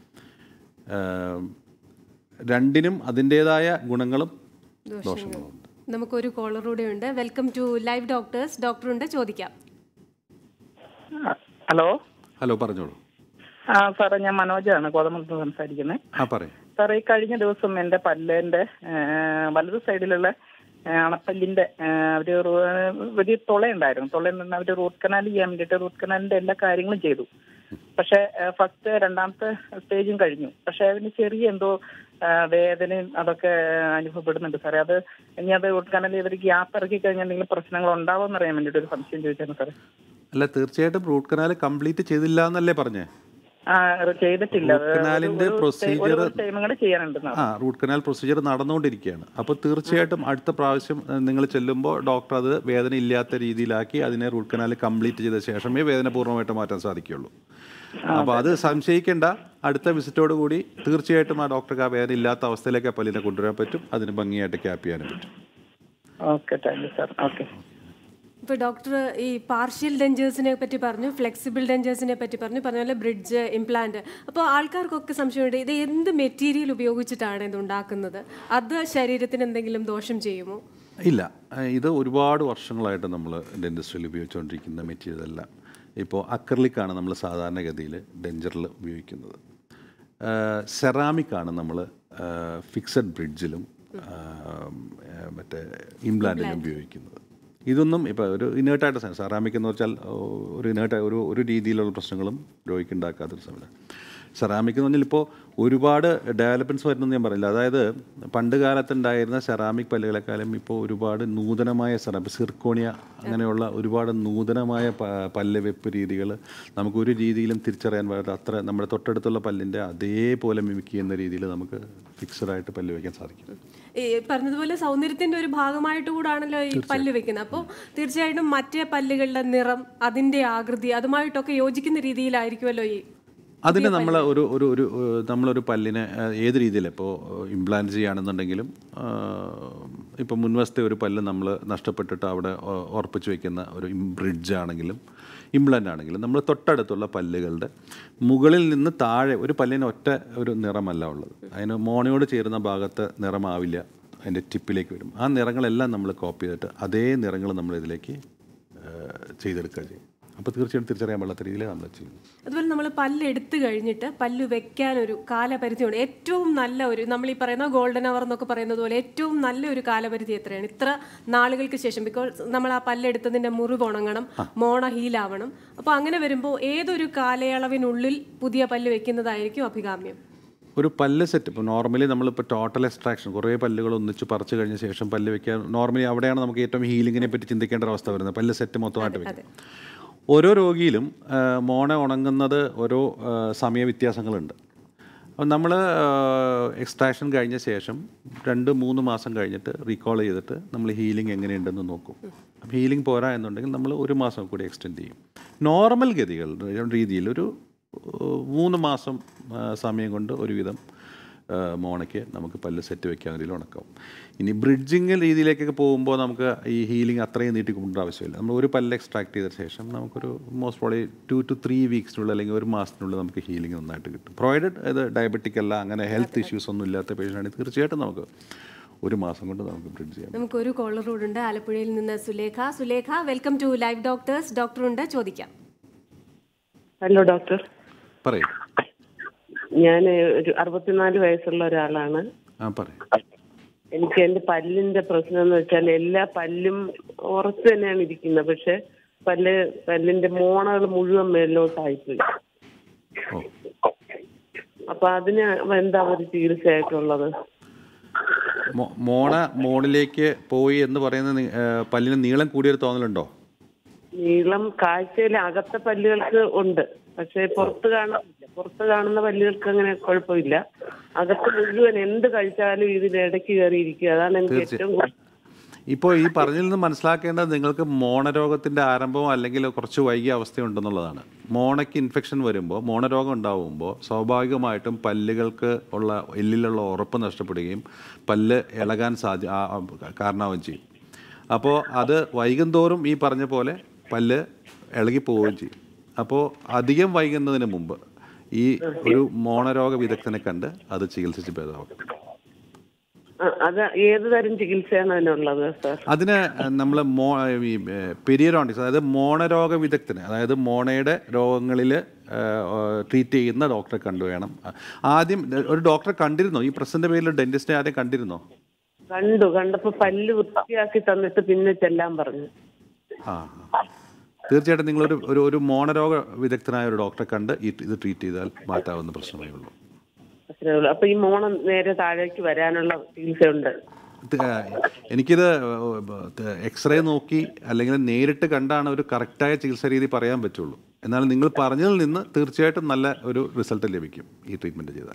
S2: രണ്ടിനും അതിൻ്റേതായ ഗുണങ്ങളും ദോഷങ്ങളും ഉണ്ട്.
S1: നമുക്കൊരു കോളറൂടെ ഉണ്ട്. Welcome to live doctors. ഡോക്ടറുണ്ട്, ചോദിക്കാം.
S5: ഹലോ
S2: ഹലോ പറഞ്ഞോളൂ.
S5: ആ സാറേ, ഞാൻ മനോജാണ് കോതമംഗലത്ത് സംസാരിക്കുന്നത്.
S2: ആ പറയും
S5: സാറേ, ഈ കഴിഞ്ഞ ദിവസം എൻ്റെ പല്ലിൻ്റെ വലത് സൈഡിലുള്ള അണപ്പല്ലിൻ്റെ ഒരു വലിയ തുളയുണ്ടായിരുന്നു. തുളയിൽ നിന്ന് അവർ റൂട്ട് കനാൽ ചെയ്യാൻ വേണ്ടിയിട്ട് റൂട്ട് കനാലിൻ്റെ എല്ലാ കാര്യങ്ങളും ചെയ്തു. പക്ഷേ ഫസ്റ്റ് രണ്ടാമത്തെ സ്റ്റേജും കഴിഞ്ഞു. പക്ഷേ അതിന് ചെറിയ എന്തോ വേദനയും അതൊക്കെ അനുഭവപ്പെടുന്നുണ്ട് സാറേ. അത് ഇനി അത് റൂട്ട് കനാൽ ചെയ്തൊരു ഗ്യാപ്പ് ഇറക്കി കഴിഞ്ഞാൽ എന്തെങ്കിലും പ്രശ്നങ്ങൾ ഉണ്ടാവുമെന്ന് അറിയാൻ വേണ്ടിയിട്ട് ഒരു സംശയം ചോദിച്ചായിരുന്നു സാറേ.
S2: അല്ല, തീർച്ചയായിട്ടും റൂട്ട് കനാൽ കംപ്ലീറ്റ് ചെയ്തില്ല എന്നല്ലേ പറഞ്ഞേ?
S5: ആ ചെയ്തിട്ടില്ല.
S2: റൂട്ട് കനാലിന്റെ പ്രൊസീജിയർ
S5: ചെയ്യാനുണ്ട്.
S2: ആ റൂട്ട് കനാൽ പ്രൊസീജിയർ നടന്നുകൊണ്ടിരിക്കുകയാണ്. അപ്പോൾ തീർച്ചയായിട്ടും അടുത്ത പ്രാവശ്യം നിങ്ങൾ ചെല്ലുമ്പോൾ ഡോക്ടർ അത് വേദന ഇല്ലാത്ത രീതിയിലാക്കി അതിനെ റൂട്ട് കനാൽ കംപ്ലീറ്റ് ചെയ്ത ശേഷമേ വേദന പൂർണ്ണമായിട്ട് മാറ്റാൻ സാധിക്കുകയുള്ളൂ. അപ്പോൾ അത് സംശയിക്കേണ്ട. അടുത്ത വിസിറ്റോട് കൂടി തീർച്ചയായിട്ടും ആ ഡോക്ടർക്ക് ആ വേദന ഇല്ലാത്ത അവസ്ഥയിലേക്ക് ആ പല്ലിനെ കൊണ്ടുവരാൻ പറ്റും. അതിന് ഭംഗിയായിട്ട് ക്യാപ്പ് ചെയ്യാനും പറ്റും.
S5: Okay, thank you sir. Okay.
S1: ഇപ്പോൾ ഡോക്ടർ ഈ പാർഷ്യൽ ഡെഞ്ചേഴ്സിനെ പറ്റി പറഞ്ഞു, ഫ്ലെക്സിബിൾ ഡെഞ്ചേഴ്സിനെ പറ്റി പറഞ്ഞു, പറഞ്ഞ പോലെ ബ്രിഡ്ജ്, ഇംപ്ലാന്റ്. അപ്പോൾ ആൾക്കാർക്കൊക്കെ സംശയമുണ്ട്, ഇത് എന്ത് മെറ്റീരിയൽ ഉപയോഗിച്ചിട്ടാണ് ഇത് ഉണ്ടാക്കുന്നത്? അത് ശരീരത്തിന് എന്തെങ്കിലും ദോഷം ചെയ്യുമോ?
S2: ഇല്ല, ഇത് ഒരുപാട് വർഷങ്ങളായിട്ട് നമ്മൾ ഡെൻറ്റിസ്ട്രിയിൽ ഉപയോഗിച്ചുകൊണ്ടിരിക്കുന്ന മെറ്റീരിയൽ അല്ല. ഇപ്പോൾ അക്രലിക്കാണ് നമ്മൾ സാധാരണഗതിയിൽ ഡെഞ്ചറിൽ ഉപയോഗിക്കുന്നത്. സെറാമിക്കാണ് നമ്മൾ ഫിക്സഡ് ബ്രിഡ്ജിലും മറ്റേ ഇംപ്ലാന്റിലും ഉപയോഗിക്കുന്നത്. ഇതൊന്നും ഇപ്പോൾ ഒരു ഇനേർട്ടായിട്ട് സാധനം സെറാമിക് എന്ന് വെച്ചാൽ ഒരു ഇനേർട്ട് ഒരു ഒരു രീതിയിലുള്ള പ്രശ്നങ്ങളും രോഗിക്ക് ഉണ്ടാക്കാത്തൊരു സമയം. സെറാമിക് എന്ന് പറഞ്ഞാൽ ഇപ്പോൾ ഒരുപാട് ഡെവലപ്മെൻറ്റ്സ് വരുന്നതെന്ന് ഞാൻ പറയില്ല. അതായത് പണ്ട് കാലത്തുണ്ടായിരുന്ന സെറാമിക് പല്ലുകളെക്കാളും ഇപ്പോൾ ഒരുപാട് നൂതനമായ സെറാമിക്, സിർക്കോണിയ, അങ്ങനെയുള്ള ഒരുപാട് നൂതനമായ പല്ല് വെപ്പ് രീതികൾ നമുക്കൊരു രീതിയിലും തിരിച്ചറിയാൻ പറ്റാത്ത അത്ര നമ്മുടെ തൊട്ടടുത്തുള്ള പല്ലിൻ്റെ അതേപോലെ മിമിക് ചെയ്യുന്ന രീതിയിൽ നമുക്ക് ഫിക്സഡായിട്ട് പല്ല് വയ്ക്കാൻ സാധിക്കും.
S1: ഈ പറഞ്ഞതുപോലെ സൗന്ദര്യത്തിന്റെ ഒരു ഭാഗമായിട്ട് കൂടാണല്ലോ ഈ പല്ല് വെക്കുന്നത്. അപ്പോൾ തീർച്ചയായിട്ടും മറ്റേ പല്ലുകളുടെ നിറം, അതിന്റെ ആകൃതി, അതുമായിട്ടൊക്കെ യോജിക്കുന്ന രീതിയിലായിരിക്കുമല്ലോ ഈ
S2: അതിന് നമ്മൾ ഒരു ഒരു ഒരു നമ്മളൊരു പല്ലിനെ ഏത് രീതിയിൽ ഇപ്പോൾ ഇംപ്ലാന്റ് ചെയ്യുകയാണെന്നുണ്ടെങ്കിലും ഇപ്പോൾ മുൻവശത്തെ ഒരു പല്ല് നമ്മൾ നഷ്ടപ്പെട്ടിട്ട് അവിടെ ഉറപ്പിച്ച് വയ്ക്കുന്ന ഒരു ബ്രിഡ്ജ് ആണെങ്കിലും ഇംപ്ലാന്റ് ആണെങ്കിലും നമ്മൾ തൊട്ടടുത്തുള്ള പല്ലുകളുടെ മുകളിൽ നിന്ന് താഴെ ഒരു പല്ലിന് ഒറ്റ ഒരു നിറമല്ല ഉള്ളത്. അതിന് മോണയോട് ചേരുന്ന ഭാഗത്ത് നിറമാവില്ല, അതിൻ്റെ ടിപ്പിലേക്ക് വരും. ആ നിറങ്ങളെല്ലാം നമ്മൾ കോപ്പി ചെയ്തിട്ട് അതേ നിറങ്ങൾ നമ്മൾ ഇതിലേക്ക് ചെയ്തെടുക്കുക ചെയ്യും. അപ്പോൾ തീർച്ചയായിട്ടും തിരിച്ചറിയാൻ പാടാത്ത രീതിയിൽ നമ്മൾ ചെയ്യുന്നു.
S1: അതുപോലെ നമ്മൾ പല്ല് എടുത്തു കഴിഞ്ഞിട്ട് പല്ല് വെക്കാനൊരു കാലപരിധിയുണ്ട്. ഏറ്റവും നല്ല ഒരു, നമ്മൾ ഈ പറയുന്ന ഗോൾഡൻ അവർ എന്നൊക്കെ പറയുന്നത് പോലെ ഏറ്റവും നല്ലൊരു കാലപരിധി എത്രയാണ്? ഇത്ര നാളുകൾക്ക് ശേഷം, ബിക്കോസ് നമ്മൾ ആ പല്ലെടുത്തതിൻ്റെ മുറിവ് ഉണങ്ങണം, മോണ ഹീലാവണം. അപ്പോൾ അങ്ങനെ വരുമ്പോൾ ഏതൊരു കാലയളവിനുള്ളിൽ പുതിയ പല്ല് വെക്കുന്നതായിരിക്കും അഭികാമ്യം?
S2: ഒരു പല്ല് സെറ്റ് ഇപ്പോൾ നോർമലി നമ്മളിപ്പോൾ ടോട്ടൽ എക്സ്ട്രാക്ഷൻ കുറേ പല്ലുകൾ ഒന്നിച്ച് പറിച്ചു കഴിഞ്ഞ ശേഷം പല്ല് വെക്കാൻ നോർമലി അവിടെയാണ് നമുക്ക് ഏറ്റവും ഹീലിങ്ങിനെ പറ്റി ചിന്തിക്കേണ്ട ഒരു അവസ്ഥ വരുന്നത്. പല്ല് സെറ്റ് മൊത്തമായിട്ട് വെക്കും. ഓരോ രോഗിയിലും മോണ ഉണങ്ങുന്നത് ഓരോ സമയ വ്യത്യാസങ്ങളുണ്ട്. അപ്പം നമ്മൾ എക്സ്ട്രാക്ഷൻ കഴിഞ്ഞ ശേഷം രണ്ട് മൂന്ന് മാസം കഴിഞ്ഞിട്ട് റീകോൾ ചെയ്തിട്ട് നമ്മൾ ഹീലിംഗ് എങ്ങനെയുണ്ടെന്ന് നോക്കും. അപ്പം ഹീലിംഗ് പോരാ എന്നുണ്ടെങ്കിൽ നമ്മൾ ഒരു മാസം കൂടി എക്സ്റ്റെൻഡ് ചെയ്യും. നോർമൽ ഗതികൾ രീതിയിൽ ഒരു മൂന്ന് മാസം സമയം കൊണ്ട് ഒരുവിധം മോണയ്ക്ക് നമുക്ക് പല്ല് സെറ്റ് വെക്കാൻ രീതിയിൽ ഉണക്കാവും. ഇനി ബ്രിഡ്ജിങ് രീതിയിലേക്കൊക്കെ പോകുമ്പോൾ നമുക്ക് ഈ ഹീലിംഗ് അത്രയും നീട്ടിക്കൊണ്ട ആവശ്യമില്ല. നമ്മൾ ഒരു പല്ല് എക്സ്ട്രാക്ട് ചെയ്ത ശേഷം നമുക്കൊരു most probably two to three വീക്സിനുള്ളിൽ അല്ലെങ്കിൽ ഒരു മാസത്തിനുള്ളിൽ നമുക്ക് ഹീലിംഗ് നന്നായിട്ട് കിട്ടും. പ്രൊവൈഡഡ് ഇത് ഡയബറ്റിക് അല്ല, അങ്ങനെ ഹെൽത്ത് ഇഷ്യൂസ് ഒന്നും ഇല്ലാത്ത പേഷ്യൻ്റാണെങ്കിൽ തീർച്ചയായിട്ടും നമുക്ക് ഒരു മാസം കൊണ്ട് നമുക്ക് ബ്രിഡ്ജ് ചെയ്യാം.
S1: നമുക്ക് ഒരു കോളർ ഉണ്ട് ആലപ്പുഴയിൽ നിന്ന്, Sulekha. Sulekha, welcome to live doctors. ഡോക്ടറുണ്ട്, ചോദിക്കാം.
S6: Hello doctor.
S2: പറയൂ.
S6: ഞാൻ ഒരു അറുപത്തിനാല് വയസ്സുള്ള ഒരാളാണ്. എനിക്ക് എൻ്റെ പല്ലിന്റെ പ്രശ്നം എന്ന് വെച്ചാൽ എല്ലാ പല്ലും ഉറച്ചു തന്നെയാണ് ഇരിക്കുന്നത്, പക്ഷെ പല്ല് പല്ലിന്റെ മോണകൾ മുഴുവൻ മേലോട്ടായിപ്പോയി. അപ്പൊ അതിന് എന്താ ഒരു ചികിത്സയായിട്ടുള്ളത്?
S2: മോണ മോണിലേക്ക് പോയി എന്ന് പറയുന്ന പല്ലിന് നീളം കൂടിയൊരു തോന്നലുണ്ടോ?
S6: നീളം കാഴ്ചയിൽ അകത്തെ പല്ലുകൾക്ക് ഉണ്ട്, പക്ഷെ പുറത്ത് കാണുന്നില്ല. പുറത്ത് കാണുന്ന പല്ലുകൾക്ക് അങ്ങനെ കുഴപ്പമില്ല. അകത്ത് മുഴുവൻ എന്ത് കഴിച്ചാലും ഇതിനിടയ്ക്ക് കയറിയിരിക്കുക. അതാണ് എനിക്ക് ഏറ്റവും.
S2: ഇപ്പോൾ ഈ പറഞ്ഞതിൽ നിന്ന് മനസ്സിലാക്കേണ്ടത് നിങ്ങൾക്ക് മോണരോഗത്തിൻ്റെ ആരംഭം അല്ലെങ്കിൽ കുറച്ച് വൈകിയ അവസ്ഥയുണ്ടെന്നുള്ളതാണ്. മോണയ്ക്ക് ഇൻഫെക്ഷൻ വരുമ്പോൾ, മോണരോഗം ഉണ്ടാവുമ്പോൾ സ്വാഭാവികമായിട്ടും പല്ലുകൾക്ക് ഉള്ള എല്ലിലുള്ള ഉറപ്പ് നഷ്ടപ്പെടുകയും പല്ല് ഇളകാൻ സാധ്യ കാരണമാവുകയും ചെയ്യും. അപ്പോൾ അത് വൈകും തോറും ഈ പറഞ്ഞ പോലെ പല്ല് ഇളകി പോവുകയും ചെയ്യും. അപ്പോൾ അധികം വൈകുന്നതിന് മുമ്പ് ഈ ഒരു മോണരോഗ വിദഗ്ധനെ കണ്ട് അത് ചികിത്സിച്ച് ഭേദമാക്കും.
S6: അത് ഏത് തരം ചികിത്സയാണ് അതിനുള്ളത് സാർ?
S2: അതിന് നമ്മൾ മോ ഈ പെരിയഡോണ്ടിക്സ്, അതായത് മോണരോഗ വിദഗ്ധന്, അതായത് മോണയുടെ രോഗങ്ങളിൽ ട്രീറ്റ് ചെയ്യുന്ന ഡോക്ടറെ കണ്ടു വേണം. ആദ്യം ഒരു ഡോക്ടറെ കണ്ടിരുന്നോ? ഈ പ്രസന്റ് പേരിൽ ഡെന്റിസ്റ്റിനെ ആദ്യം കണ്ടിരുന്നോ?
S6: കണ്ടു. കണ്ടപ്പോൾ പല്ല് വൃത്തിയാക്കി തന്നിട്ട് പിന്നെ ചെല്ലാൻ പറഞ്ഞു.
S2: ആ, തീർച്ചയായിട്ടും നിങ്ങളൊരു ഒരു ഒരു മോണരോഗ വിദഗ്ധനായ ഒരു ഡോക്ടറെ കണ്ട് ഈ ഇത് ട്രീറ്റ് ചെയ്താൽ മാറ്റാവുന്ന പ്രശ്നമേ ഉള്ളൂ.
S6: അപ്പൊ ഈ മോണം നേരെ താഴേക്ക് വരാനുള്ള ചികിത്സയുണ്ട്?
S2: എനിക്കിത് എക്സ്റേ നോക്കി അല്ലെങ്കിൽ നേരിട്ട് കണ്ടാണ് ഒരു കറക്റ്റായ ചികിത്സാ രീതി പറയാൻ പറ്റുള്ളൂ. എന്നാൽ നിങ്ങൾ പറഞ്ഞതിൽ നിന്ന് തീർച്ചയായിട്ടും നല്ല ഒരു റിസൾട്ട് ലഭിക്കും ഈ ട്രീറ്റ്മെൻറ്റ് ചെയ്താൽ.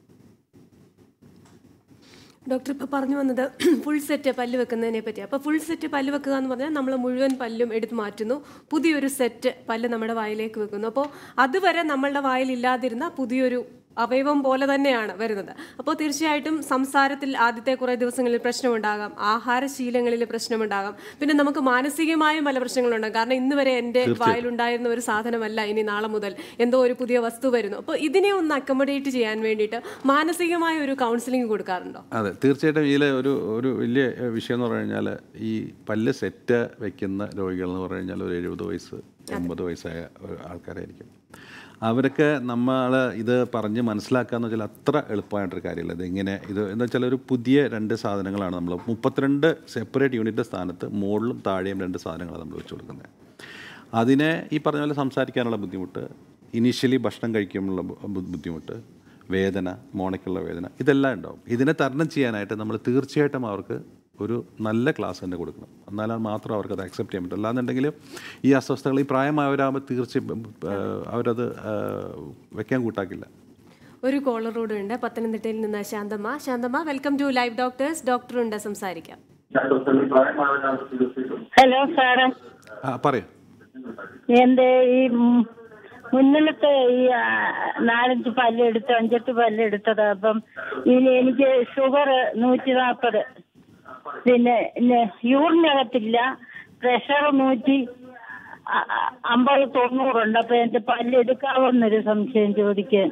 S1: ഡോക്ടർ ഇപ്പോൾ പറഞ്ഞു വന്നത് ഫുൾ സെറ്റ് പല്ല് വെക്കുന്നതിനെ പറ്റി. അപ്പോൾ ഫുൾ സെറ്റ് പല്ല് വെക്കുക എന്ന് പറഞ്ഞാൽ നമ്മൾ മുഴുവൻ പല്ലും എടുത്ത് മാറ്റുന്നു, പുതിയൊരു സെറ്റ് പല്ല് നമ്മുടെ വായിലേക്ക് വെക്കുന്നു. അപ്പോൾ അതുവരെ നമ്മളുടെ വായിൽ ഇല്ലാതിരുന്ന പുതിയൊരു അവയവം പോലെ തന്നെയാണ് വരുന്നത്. അപ്പോൾ തീർച്ചയായിട്ടും സംസാരത്തിൽ ആദ്യത്തെ കുറേ ദിവസങ്ങളിൽ പ്രശ്നമുണ്ടാകാം, ആഹാരശീലങ്ങളിൽ പ്രശ്നമുണ്ടാകാം, പിന്നെ നമുക്ക് മാനസികമായും പല പ്രശ്നങ്ങളുണ്ടാകും. കാരണം ഇന്ന് വരെ എൻ്റെ വായിലുണ്ടായിരുന്ന ഒരു സാധനമല്ല ഇനി നാളെ മുതൽ എന്തോ ഒരു പുതിയ വസ്തു വരുന്നു. അപ്പോൾ ഇതിനെ ഒന്ന് അക്കോമഡേറ്റ് ചെയ്യാൻ വേണ്ടിയിട്ട് മാനസികമായ ഒരു കൗൺസിലിംഗ് കൊടുക്കാറുണ്ടോ?
S2: അതെ, തീർച്ചയായിട്ടും. ഇതിൽ ഒരു ഒരു വലിയ വിഷയം എന്ന് പറഞ്ഞു കഴിഞ്ഞാൽ ഈ പല്ല് സെറ്റ് വയ്ക്കുന്ന രോഗികൾ എന്ന് പറഞ്ഞു കഴിഞ്ഞാൽ ഒരു എഴുപത് വയസ്സ് എൺപത് വയസ്സായ ആൾക്കാരായിരിക്കും. അവരൊക്കെ നമ്മൾ ഇത് പറഞ്ഞ് മനസ്സിലാക്കുക എന്ന് വെച്ചാൽ അത്ര എളുപ്പമായിട്ടൊരു കാര്യമില്ല. ഇത് ഇങ്ങനെ ഇത് എന്ന് വെച്ചാൽ ഒരു പുതിയ രണ്ട് സാധനങ്ങളാണ് നമ്മൾ മുപ്പത്തിരണ്ട് സെപ്പറേറ്റ് യൂണിറ്റ് സ്ഥാനത്ത് മുകളിലും താഴെയും രണ്ട് സാധനങ്ങളാണ് നമ്മൾ വെച്ച് കൊടുക്കുന്നത്. അതിനെ ഈ പറഞ്ഞ പോലെ സംസാരിക്കാനുള്ള ബുദ്ധിമുട്ട്, ഇനീഷ്യലി ഭക്ഷണം കഴിക്കുമ്പോഴുള്ള ബുദ്ധിമുട്ട്, വേദന, മോണയ്ക്കുള്ള വേദന, ഇതെല്ലാം ഉണ്ടാവും. ഇതിനെ തരണം ചെയ്യാനായിട്ട് നമ്മൾ തീർച്ചയായിട്ടും അവർക്ക് ഒരു നല്ല ക്ലാസ് തന്നെ കൊടുക്കണം. എന്നാൽ മാത്രം അവർക്കത് അക്സെപ്റ്റ് ചെയ്യാൻ പറ്റും. അല്ലാന്നുണ്ടെങ്കിൽ ഈ അസ്വസ്ഥതകൾ ഈ പ്രായമായവരാകുമ്പോൾ തീർച്ചയായും അവരത് വെക്കാൻ കൂട്ടാക്കില്ല.
S1: ഒരു കോളറോട് ഉണ്ട്, പത്തനംതിട്ടയിൽ നിന്ന് Shanthamma. Shanthamma, welcome to live doctors. Doctor ഉണ്ട്, സംസാരിക്കാം.
S7: ഹലോ സാറേ,
S2: പറയാം.
S7: എന്റെ ഈ മുന്നിലത്തെ ഈ നാലഞ്ച് പല്ലെടുത്ത് അഞ്ചെട്ട് പല്ലെടുത്തത്. അപ്പം ഇനി എനിക്ക് ഷുഗർ നൂറ്റി നാൽപ്പത്, പിന്നെ യൂറിനകത്തില്ല, പ്രഷർ നൂറ്റി അമ്പത് തൊണ്ണൂറുണ്ട്. അപ്പൊ എന്റെ പല്ല് എടുക്കാവുന്നൊരു സംശയം ചോദിക്കാൻ.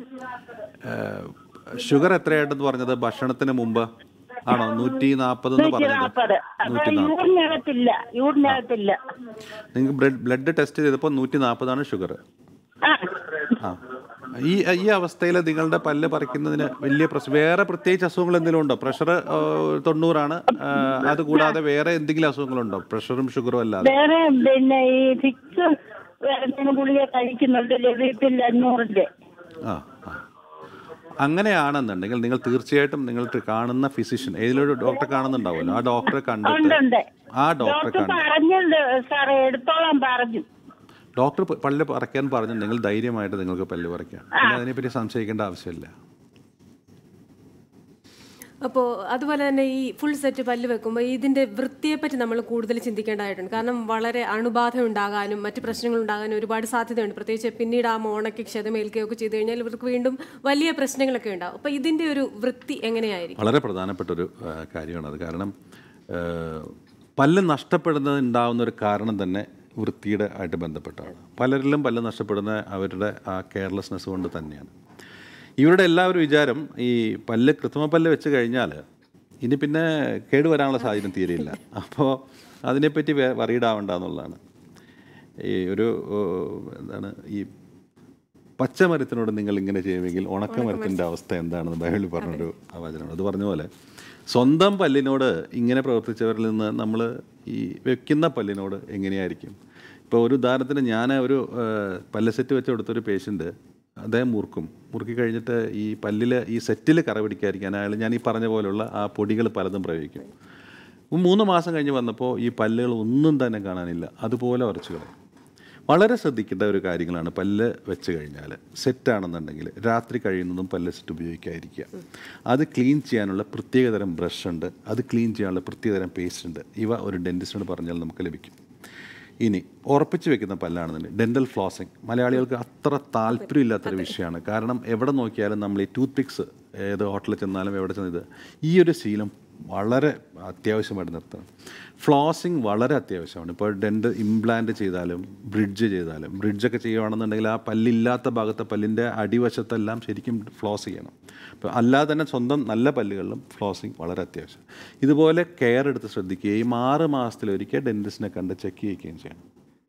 S2: ഷുഗർ എത്രയായിട്ടെന്ന് പറഞ്ഞത് ഭക്ഷണത്തിന് മുമ്പ് ആണോ? നൂറ്റി നാൽപ്പത്
S7: യൂറിനകത്തില്ല യൂറിനകത്തില്ല
S2: നിങ്ങൾക്ക് ബ്ലഡ് ടെസ്റ്റ് ചെയ്തപ്പോൾ നൂറ്റി നാൽപ്പതാണ് ഷുഗർ. ആ, ഈ ഈ അവസ്ഥയിൽ നിങ്ങളുടെ പല്ല് പറിക്കുന്നതിന് വലിയ പ്രശ്നം, വേറെ പ്രത്യേകിച്ച് അസുഖങ്ങൾ എന്തെങ്കിലും ഉണ്ടോ? പ്രഷർ തൊണ്ണൂറാണ്, അതുകൂടാതെ വേറെ എന്തെങ്കിലും അസുഖങ്ങളുണ്ടോ? പ്രഷറും ഷുഗറും അല്ലാതെ
S7: വേറെ പിന്നെ ഈ ഫിക്സ് ഗുളിക കഴിക്കുന്നുണ്ട്, ലെവിറ്റിൽ അഞ്ഞൂറിന്റെ.
S2: ആ ആ അങ്ങനെയാണെന്നുണ്ടെങ്കിൽ നിങ്ങൾ തീർച്ചയായിട്ടും നിങ്ങൾ കാണുന്ന ഫിസിഷ്യൻ, ഏതിലൊരു ഡോക്ടറെ കാണുന്നുണ്ടാവുമല്ലോ, ആ ഡോക്ടറെ കണ്ടിട്ട് ആ ഡോക്ടറെ
S7: എടുത്തോളാൻ പറഞ്ഞു.
S2: ഡോക്ടർ പല്ല് പറിക്കാൻ പറഞ്ഞിട്ടുണ്ടെങ്കിൽ ധൈര്യമായിട്ട് നിങ്ങൾക്ക് പല്ല് പറിക്കാം. പിന്നെ അതിനെപ്പറ്റി സംശയിക്കേണ്ട ആവശ്യമില്ല.
S1: അപ്പോൾ അതുപോലെ തന്നെ ഈ ഫുൾ സെറ്റ് പല്ല് വെക്കുമ്പോൾ ഇതിൻ്റെ വൃത്തിയെപ്പറ്റി നമ്മൾ കൂടുതൽ ചിന്തിക്കേണ്ടതായിട്ടുണ്ട്. കാരണം വളരെ അണുബാധ ഉണ്ടാകാനും മറ്റ് പ്രശ്നങ്ങൾ ഉണ്ടാകാനും ഒരുപാട് സാധ്യതയുണ്ട്. പ്രത്യേകിച്ച് പിന്നീട് ആ മോണയ്ക്ക് ക്ഷതമേൽക്കുകയൊക്കെ ചെയ്തു കഴിഞ്ഞാൽ ഇവർക്ക് വീണ്ടും വലിയ പ്രശ്നങ്ങളൊക്കെ ഉണ്ടാകും. അപ്പോൾ ഇതിൻ്റെ ഒരു വൃത്തി എങ്ങനെയായിരിക്കും?
S2: വളരെ പ്രധാനപ്പെട്ടൊരു കാര്യമാണത്. കാരണം പല്ല് നഷ്ടപ്പെടുന്നത് ഉണ്ടാകുന്ന ഒരു കാരണം തന്നെ വൃത്തിയുടെ ആയിട്ട് ബന്ധപ്പെട്ടാണ്. പലരിലും പല്ല് നഷ്ടപ്പെടുന്ന അവരുടെ ആ കെയർലെസ്നെസ് കൊണ്ട് തന്നെയാണ്. ഇവരുടെ എല്ലാവരും വിചാരം ഈ പല്ല് കൃത്രിമ പല്ല് വെച്ച് കഴിഞ്ഞാൽ ഇനി പിന്നെ കേടുവരാനുള്ള സാഹചര്യം തീരെയില്ല. അപ്പോൾ അതിനെപ്പറ്റി വറീഡാവണ്ട എന്നുള്ളതാണ്. ഈ ഒരു എന്താണ് ഈ പച്ചമരത്തിനോട് നിങ്ങൾ ഇങ്ങനെ ചെയ്യുമെങ്കിൽ ഉണക്കമരത്തിൻ്റെ അവസ്ഥ എന്താണെന്ന് ബൈബിളിൽ പറഞ്ഞൊരു വചനമാണ്. അത് പറഞ്ഞ പോലെ സ്വന്തം പല്ലിനോട് ഇങ്ങനെ പ്രവർത്തിച്ചവരിൽ നിന്ന് നമ്മൾ ഈ വെക്കുന്ന പല്ലിനോട് എങ്ങനെയായിരിക്കും? ഇപ്പോൾ ഒരു ഉദാഹരണത്തിന് ഞാൻ ഒരു പല്ല് സെറ്റ് വെച്ച് കൊടുത്തൊരു പേഷ്യൻ്റ്, അദ്ദേഹം മുറുക്കും മുറുക്കി കഴിഞ്ഞിട്ട് ഈ പല്ലിൽ ഈ സെറ്റിൽ കറ പിടിക്കാതിരിക്കാൻ അയാൾ ഞാൻ ഈ പറഞ്ഞ പോലെയുള്ള ആ പൊടികൾ പലതും പ്രയോഗിക്കും. മൂന്ന് മാസം കഴിഞ്ഞ് വന്നപ്പോൾ ഈ പല്ലുകൾ ഒന്നും തന്നെ കാണാനില്ല, അതുപോലെ ഉറച്ചു കളയും. വളരെ ശ്രദ്ധിക്കേണ്ട ഒരു കാര്യങ്ങളാണ് പല്ല് വെച്ച് കഴിഞ്ഞാൽ. സെറ്റാണെന്നുണ്ടെങ്കിൽ രാത്രി കഴിയുന്നതും പല്ല് സെറ്റ് ഉപയോഗിക്കാതിരിക്കുക. അത് ക്ലീൻ ചെയ്യാനുള്ള പ്രത്യേകതരം ബ്രഷ് ഉണ്ട്, അത് ക്ലീൻ ചെയ്യാനുള്ള പ്രത്യേകതരം പേസ്റ്റ് ഉണ്ട്. ഇവ ഒരു ഡെൻറ്റിസ്റ്റിനോട് പറഞ്ഞാൽ നമുക്ക് ലഭിക്കും. ഇനി ഉറപ്പിച്ച് വെക്കുന്ന പല്ലാണെന്നുണ്ടെങ്കിൽ ഡെൻ്റൽ ഫ്ലോസിങ് മലയാളികൾക്ക് അത്ര താല്പര്യമില്ലാത്തൊരു വിഷയമാണ്. കാരണം എവിടെ നോക്കിയാലും നമ്മൾ ഈ ടൂത്ത് പിക്സ് ഏത് ഹോട്ടലിൽ ചെന്നാലും എവിടെ ചെന്നത് ഈ ഒരു ശീലം വളരെ അത്യാവശ്യമായിട്ട് നിർത്തണം. ഫ്ലോസിങ് വളരെ അത്യാവശ്യമാണ്. ഇപ്പോൾ ഡെൻ്റ് ഇംപ്ലാന്റ് ചെയ്താലും ബ്രിഡ്ജ് ചെയ്താലും, ബ്രിഡ്ജൊക്കെ ചെയ്യുകയാണെന്നുണ്ടെങ്കിൽ ആ പല്ലില്ലാത്ത ഭാഗത്തെ പല്ലിൻ്റെ അടിവശത്തെല്ലാം ശരിക്കും ഫ്ലോസ് ചെയ്യണം. അപ്പോൾ അല്ലാതെ തന്നെ സ്വന്തം നല്ല പല്ലുകളിലും ഫ്ലോസിങ് വളരെ അത്യാവശ്യം. ഇതുപോലെ കെയർ എടുത്ത് ശ്രദ്ധിക്കുകയും ആറ് മാസത്തിലൊരിക്കൽ ഡെൻറ്റിസ്റ്റിനെ കണ്ട് ചെക്ക് ചെയ്യുകയും ചെയ്യണം.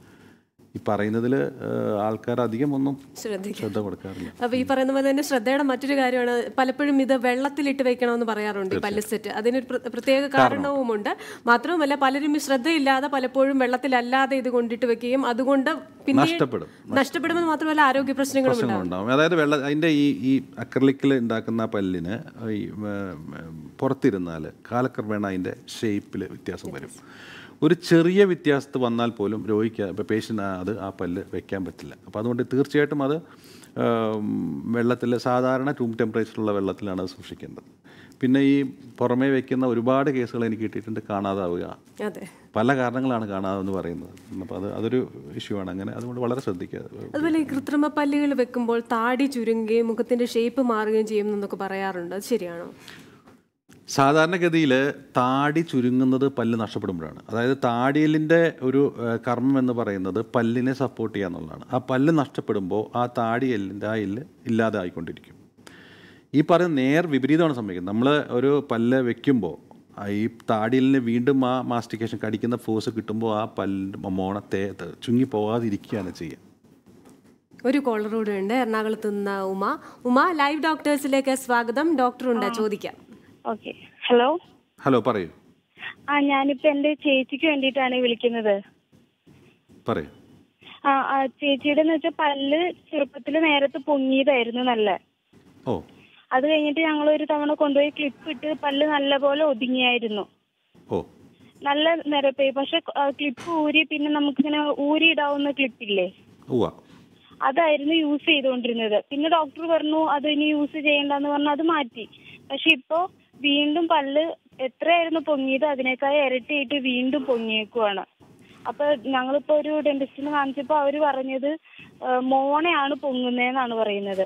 S2: ഈ പറയുന്നതിൽ ആൾക്കാർ അധികം ഒന്നും ശ്രദ്ധ കൊടുക്കാറില്ല.
S1: അപ്പോൾ ഈ പറയുന്ന പോലെ തന്നെ ശ്രദ്ധയുടെ മറ്റൊരു കാര്യമാണ്, പലപ്പോഴും ഇത് വെള്ളത്തിലിട്ട് വെക്കണമെന്ന് പറയാറുണ്ട് ഈ പല്ല് സെറ്റ്. അതിനൊരു പ്രത്യേക കാരണവുമുണ്ട്. മാത്രവുമല്ല പലരും ഈ ശ്രദ്ധയില്ലാതെ പലപ്പോഴും വെള്ളത്തിലല്ലാതെ ഇത് കൊണ്ടിട്ട് വെക്കുകയും അതുകൊണ്ട് പിന്നെ നഷ്ടപ്പെടുമെന്ന് മാത്രമല്ല ആരോഗ്യ പ്രശ്നങ്ങളും
S2: ഉണ്ടാവും. അതായത് വെള്ളം അതിൻ്റെ ഈ ഈ അക്രലിക്കിൽ ഉണ്ടാക്കുന്ന പല്ലിന് ഈ പുറത്തിരുന്നാൽ കാലക്രമേണ അതിൻ്റെ ഷേപ്പിൽ വ്യത്യാസം വരും. ഒരു ചെറിയ വ്യത്യാസത്തിൽ വന്നാൽ പോലും രോഗിക്ക് ഇപ്പോൾ പേഷ്യൻ്റ് അത് ആ പല്ല് വെക്കാൻ പറ്റില്ല. അപ്പോൾ അതുകൊണ്ട് തീർച്ചയായിട്ടും അത് വെള്ളത്തിൽ സാധാരണ റൂം ടെമ്പറേച്ചറുള്ള വെള്ളത്തിലാണ് അത് സൂക്ഷിക്കേണ്ടത്. പിന്നെ ഈ പുറമേ വയ്ക്കുന്ന ഒരുപാട് കേസുകൾ എനിക്ക് കിട്ടിയിട്ടുണ്ട് കാണാതാവുക, പല കാരണങ്ങളാണ് കാണാതെന്ന് പറയുന്നത്. അപ്പോൾ അത് അതൊരു ഇഷ്യൂ ആണ്. അങ്ങനെ അതുകൊണ്ട് വളരെ ശ്രദ്ധിക്കുക.
S1: അതുപോലെ ഈ കൃത്രിമ പല്ലുകൾ വെക്കുമ്പോൾ താടി ചുരുങ്ങുകയും മുഖത്തിൻ്റെ ഷേപ്പ് മാറുകയും ചെയ്യുമെന്നൊക്കെ പറയാറുണ്ട്, അത് ശരിയാണോ?
S2: സാധാരണഗതിയിൽ താടി ചുരുങ്ങുന്നത് പല്ല് നഷ്ടപ്പെടുമ്പോഴാണ്. അതായത് താടിയലിൻ്റെ ഒരു കർമ്മം എന്ന് പറയുന്നത് പല്ലിനെ സപ്പോർട്ട് ചെയ്യുക എന്നുള്ളതാണ്. ആ പല്ല് നഷ്ടപ്പെടുമ്പോൾ ആ താടിയലിൻ്റെ ആ എല്ല് ഇല്ലാതെ ആയിക്കൊണ്ടിരിക്കും. ഈ പറയുന്ന നേർ വിപരീതമാണ് സംഭവിക്കുന്നത്. നമ്മൾ ഒരു പല്ല് വെക്കുമ്പോൾ ഈ താടിയലിന് വീണ്ടും ആ മാസ്റ്റിക്കേഷൻ കടിക്കുന്ന ഫോഴ്സ് കിട്ടുമ്പോൾ ആ പല്ല് മോണത്തെ ചുങ്ങി പോകാതിരിക്കുകയാണ് ചെയ്യുക.
S1: ഒരു കോളറോട് ഉണ്ട്, എറണാകുളത്ത് നിന്ന് ഉമ. ഉമ, ലൈവ് ഡോക്ടേഴ്സിലേക്ക് സ്വാഗതം. ഡോക്ടറുണ്ട്, ചോദിക്കാം.
S8: ഓക്കെ. ഹലോ
S2: ഹലോ പറയൂ.
S8: ആ ഞാനിപ്പോ എന്റെ ചേച്ചിക്ക് വേണ്ടിയിട്ടാണ് വിളിക്കുന്നത്.
S2: പറയൂ.
S8: ആ ചേച്ചിയുടെ എന്ന് വെച്ചാൽ പല്ല് ചെറുപ്പത്തിൽ നേരത്തെ പൊങ്ങിയതായിരുന്നു നല്ല.
S2: ഓ.
S8: അത് കഴിഞ്ഞിട്ട് ഞങ്ങൾ ഒരു തവണ കൊണ്ടുപോയി ക്ലിപ്പ് ഇട്ട് പല്ല് നല്ലപോലെ ഒതുങ്ങിയായിരുന്നു.
S2: ഓ.
S8: നല്ല നിരപ്പായി. പക്ഷെ ക്ലിപ്പ് ഊരി പിന്നെ നമുക്കിങ്ങനെ ഊരി ഇടാവുന്ന ക്ലിപ്പില്ലേ, അതായിരുന്നു യൂസ് ചെയ്തുകൊണ്ടിരുന്നത്. പിന്നെ ഡോക്ടർ പറഞ്ഞു അത് ഇനി യൂസ് ചെയ്യണ്ടെന്ന് പറഞ്ഞു അത് മാറ്റി. പക്ഷെ ഇപ്പോ വീണ്ടും പല്ല് എത്രയായിരുന്നു പൊങ്ങിയത് അതിനേക്കാൾ ഇരട്ടിയായിട്ട് വീണ്ടും പൊങ്ങിയേക്കുവാണ്. അപ്പൊ ഞങ്ങളിപ്പോ ഒരു ഡെന്റിസ്റ്റിനെ കാണിച്ചപ്പോ അവര് പറഞ്ഞത് മോണയാണ് പൊങ്ങുന്നതെന്നാണ് പറയുന്നത്.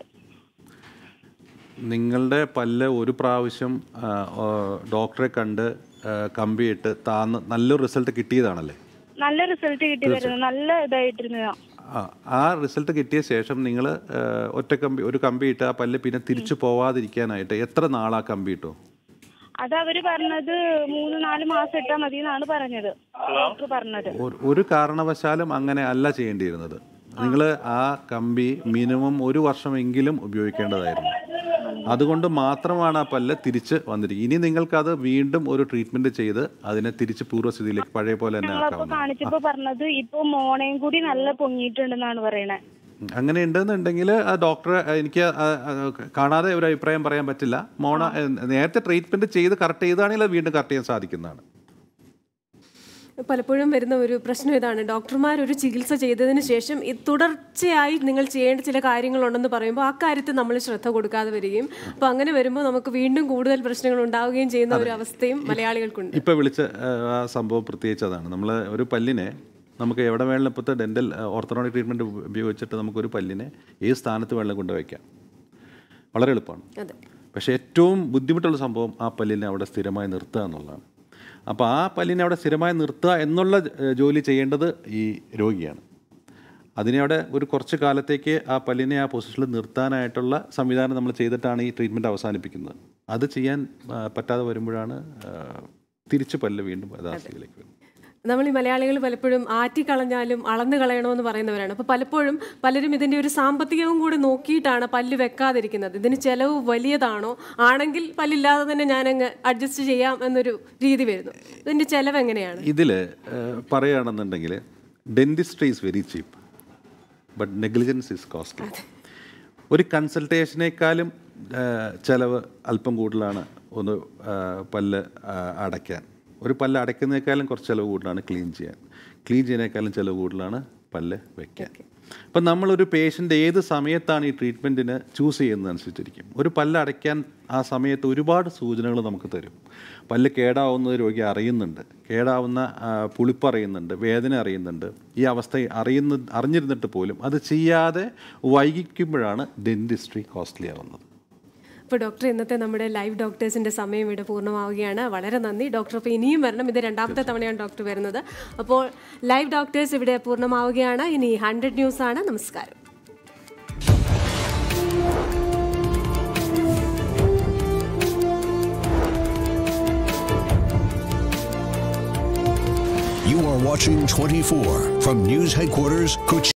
S2: നിങ്ങളുടെ പല്ല് ഒരു പ്രാവശ്യം ഡോക്ടറെ കണ്ട് കമ്പിയിട്ട് താന്ന് നല്ലൊരു റിസൾട്ട് കിട്ടിയതാണല്ലേ?
S8: നല്ല റിസൾട്ട് കിട്ടിയതായിരുന്നു, നല്ല ഇതായിട്ടിരുന്നു.
S2: ആ റിസൾട്ട് കിട്ടിയ ശേഷം നിങ്ങൾ ഒറ്റ കമ്പി ഒരു കമ്പി ഇട്ട് ആ പല്ല് പിന്നെ തിരിച്ചു പോവാതിരിക്കാനായിട്ട് എത്ര നാളാ കമ്പി ഇട്ടോ?
S8: അത് അവര് പറഞ്ഞത് മൂന്ന് നാല് മാസം ഇട്ടാൽ മതി എന്നാണ് പറഞ്ഞത്, ഡോക്ടർ പറഞ്ഞത്.
S2: ഒരു കാരണവശാലും അങ്ങനെ അല്ല ചെയ്യേണ്ടിയിരുന്നത്. നിങ്ങൾ ആ കമ്പി മിനിമം ഒരു വർഷമെങ്കിലും ഉപയോഗിക്കേണ്ടതായിരുന്നു. അതുകൊണ്ട് മാത്രമാണ് ആ പല്ല് തിരിച്ച് വന്നിരിക്കുന്നത്. ഇനി നിങ്ങൾക്കത് വീണ്ടും ഒരു ട്രീറ്റ്മെന്റ് ചെയ്ത് അതിനെ തിരിച്ച് പൂർവ്വസ്ഥിതിയിലേക്ക് പഴയ പോലെ തന്നെ
S8: കാണിച്ചപ്പോ പറഞ്ഞത് ഇപ്പൊ മോണയും കൂടി നല്ല പൊങ്ങിയിട്ടുണ്ടെന്നാണ് പറയണേ.
S2: അങ്ങനെ ഉണ്ടെന്നുണ്ടെങ്കിൽ ആ ഡോക്ടറെ എനിക്ക് കാണാതെ ഒരു അഭിപ്രായം പറയാൻ പറ്റില്ല. മോണ നേരത്തെ ട്രീറ്റ്മെന്റ് ചെയ്ത് കറക്റ്റ് ചെയ്താണെങ്കിൽ അത് വീണ്ടും കറക്റ്റ് ചെയ്യാൻ സാധിക്കുന്നതാണ്.
S1: പലപ്പോഴും വരുന്ന ഒരു പ്രശ്നം ഇതാണ്, ഡോക്ടർമാർ ഒരു ചികിത്സ ചെയ്തതിന് ശേഷം ഈ തുടർച്ചയായി നിങ്ങൾ ചെയ്യേണ്ട ചില കാര്യങ്ങളുണ്ടെന്ന് പറയുമ്പോൾ ആ കാര്യത്തിൽ നമ്മൾ ശ്രദ്ധ കൊടുക്കാതെ വരികയും അപ്പോൾ അങ്ങനെ വരുമ്പോൾ നമുക്ക് വീണ്ടും കൂടുതൽ പ്രശ്നങ്ങൾ ഉണ്ടാവുകയും ചെയ്യുന്ന ഒരു അവസ്ഥയും മലയാളികൾക്കുണ്ട്.
S2: ഇപ്പോൾ വിളിച്ച ആ സംഭവം പ്രത്യേകിച്ച് അതാണ്. നമ്മൾ ഒരു പല്ലിനെ നമുക്ക് എവിടെ വേണമെങ്കിലും ഇപ്പോഴത്തെ ഡെൻ്റൽ ഓർത്തഡോണ്ടിക് ട്രീറ്റ്മെൻറ്റ് ഉപയോഗിച്ചിട്ട് നമുക്കൊരു പല്ലിനെ ഏത് സ്ഥാനത്ത് വേണമെങ്കിലും കൊണ്ടുവയ്ക്കാം, വളരെ എളുപ്പമാണ്. പക്ഷേ ഏറ്റവും ബുദ്ധിമുട്ടുള്ള സംഭവം ആ പല്ലിനെ അവിടെ സ്ഥിരമായി നിർത്തുക എന്നുള്ളതാണ്. അപ്പോൾ ആ പല്ലിനെ അവിടെ സ്ഥിരമായി നിർത്തുക എന്നുള്ള ജോലി ചെയ്യേണ്ടത് ഈ രോഗിയാണ്. അതിനെ അവിടെ ഒരു കുറച്ച് കാലത്തേക്ക് ആ പല്ലിനെ ആ പൊസിഷനിൽ നിർത്താനായിട്ടുള്ള സംവിധാനം നമ്മൾ ചെയ്തിട്ടാണ് ഈ ട്രീറ്റ്മെൻറ്റ് അവസാനിപ്പിക്കുന്നത്. അത് ചെയ്യാൻ പറ്റാതെ വരുമ്പോഴാണ് തിരിച്ച് പല്ല് വീണ്ടും യഥാസ്ഥിതിയിലേക്ക് വരുന്നത്.
S1: നമ്മൾ ഈ മലയാളികൾ പലപ്പോഴും ആറ്റിക്കളഞ്ഞാലും അളന്ന് കളയണമെന്ന് പറയുന്നവരാണ്. അപ്പോൾ പലപ്പോഴും പലരും ഇതിൻ്റെ ഒരു സാമ്പത്തികവും കൂടി നോക്കിയിട്ടാണ് പല്ല് വെക്കാതിരിക്കുന്നത്. ഇതിന് ചിലവ് വലിയതാണോ, ആണെങ്കിൽ പല്ലില്ലാതെ തന്നെ ഞാനങ്ങ് അഡ്ജസ്റ്റ് ചെയ്യാം എന്നൊരു രീതി വരുന്നു. ഇതിൻ്റെ ചിലവ് എങ്ങനെയാണ്?
S2: ഇതിൽ പറയുകയാണെന്നുണ്ടെങ്കിൽ dentistry is very cheap, but negligence is costly. ഒരു കൺസൾട്ടേഷനേക്കാളും ചിലവ് അല്പം കൂടുതലാണ് ഒന്ന് പല്ല് അടയ്ക്കാൻ. ഒരു പല്ല് അടയ്ക്കുന്നതിനേക്കാളും കുറച്ച് ചിലവ് കൂടുതലാണ് ക്ലീൻ ചെയ്യാൻ. ക്ലീൻ ചെയ്യുന്നതിനേക്കാളും ചിലവ് കൂടുതലാണ് പല്ല് വയ്ക്കാൻ. അപ്പം നമ്മളൊരു പേഷ്യൻ്റ് ഏത് സമയത്താണ് ഈ ട്രീറ്റ്മെൻറ്റിന് ചൂസ് ചെയ്യുന്നതനുസരിച്ചിരിക്കും. ഒരു പല്ല് അടയ്ക്കാൻ ആ സമയത്ത് ഒരുപാട് സൂചനകൾ നമുക്ക് തരും. പല്ല് കേടാവുന്നത് രോഗി അറിയുന്നുണ്ട്, കേടാവുന്ന പുളിപ്പ് അറിയുന്നുണ്ട്, വേദന അറിയുന്നുണ്ട്. ഈ അവസ്ഥ അറിയുന്ന അറിഞ്ഞിരുന്നിട്ട് പോലും അത് ചെയ്യാതെ വൈകിക്കുമ്പോഴാണ് ഡെന്റിസ്ട്രി കോസ്റ്റ്ലി ആവുന്നത്.
S1: അപ്പോൾ ഡോക്ടർ, ഇന്നത്തെ നമ്മുടെ ലൈവ് ഡോക്ടേഴ്സിൻ്റെ സമയം ഇവിടെ പൂർണ്ണമാവുകയാണ്. വളരെ നന്ദി ഡോക്ടർ. അപ്പോൾ ഇനിയും വരണം, ഇത് രണ്ടാമത്തെ തവണയാണ് ഡോക്ടർ വരുന്നത്. അപ്പോൾ ലൈവ് ഡോക്ടേഴ്സ് ഇവിടെ പൂർണ്ണമാവുകയാണ്. ഇനി ഹൺഡ്രഡ് ന്യൂസ് ആണ്. നമസ്കാരം.
S9: You are watching twenty-four from News Headquarters, Kochi.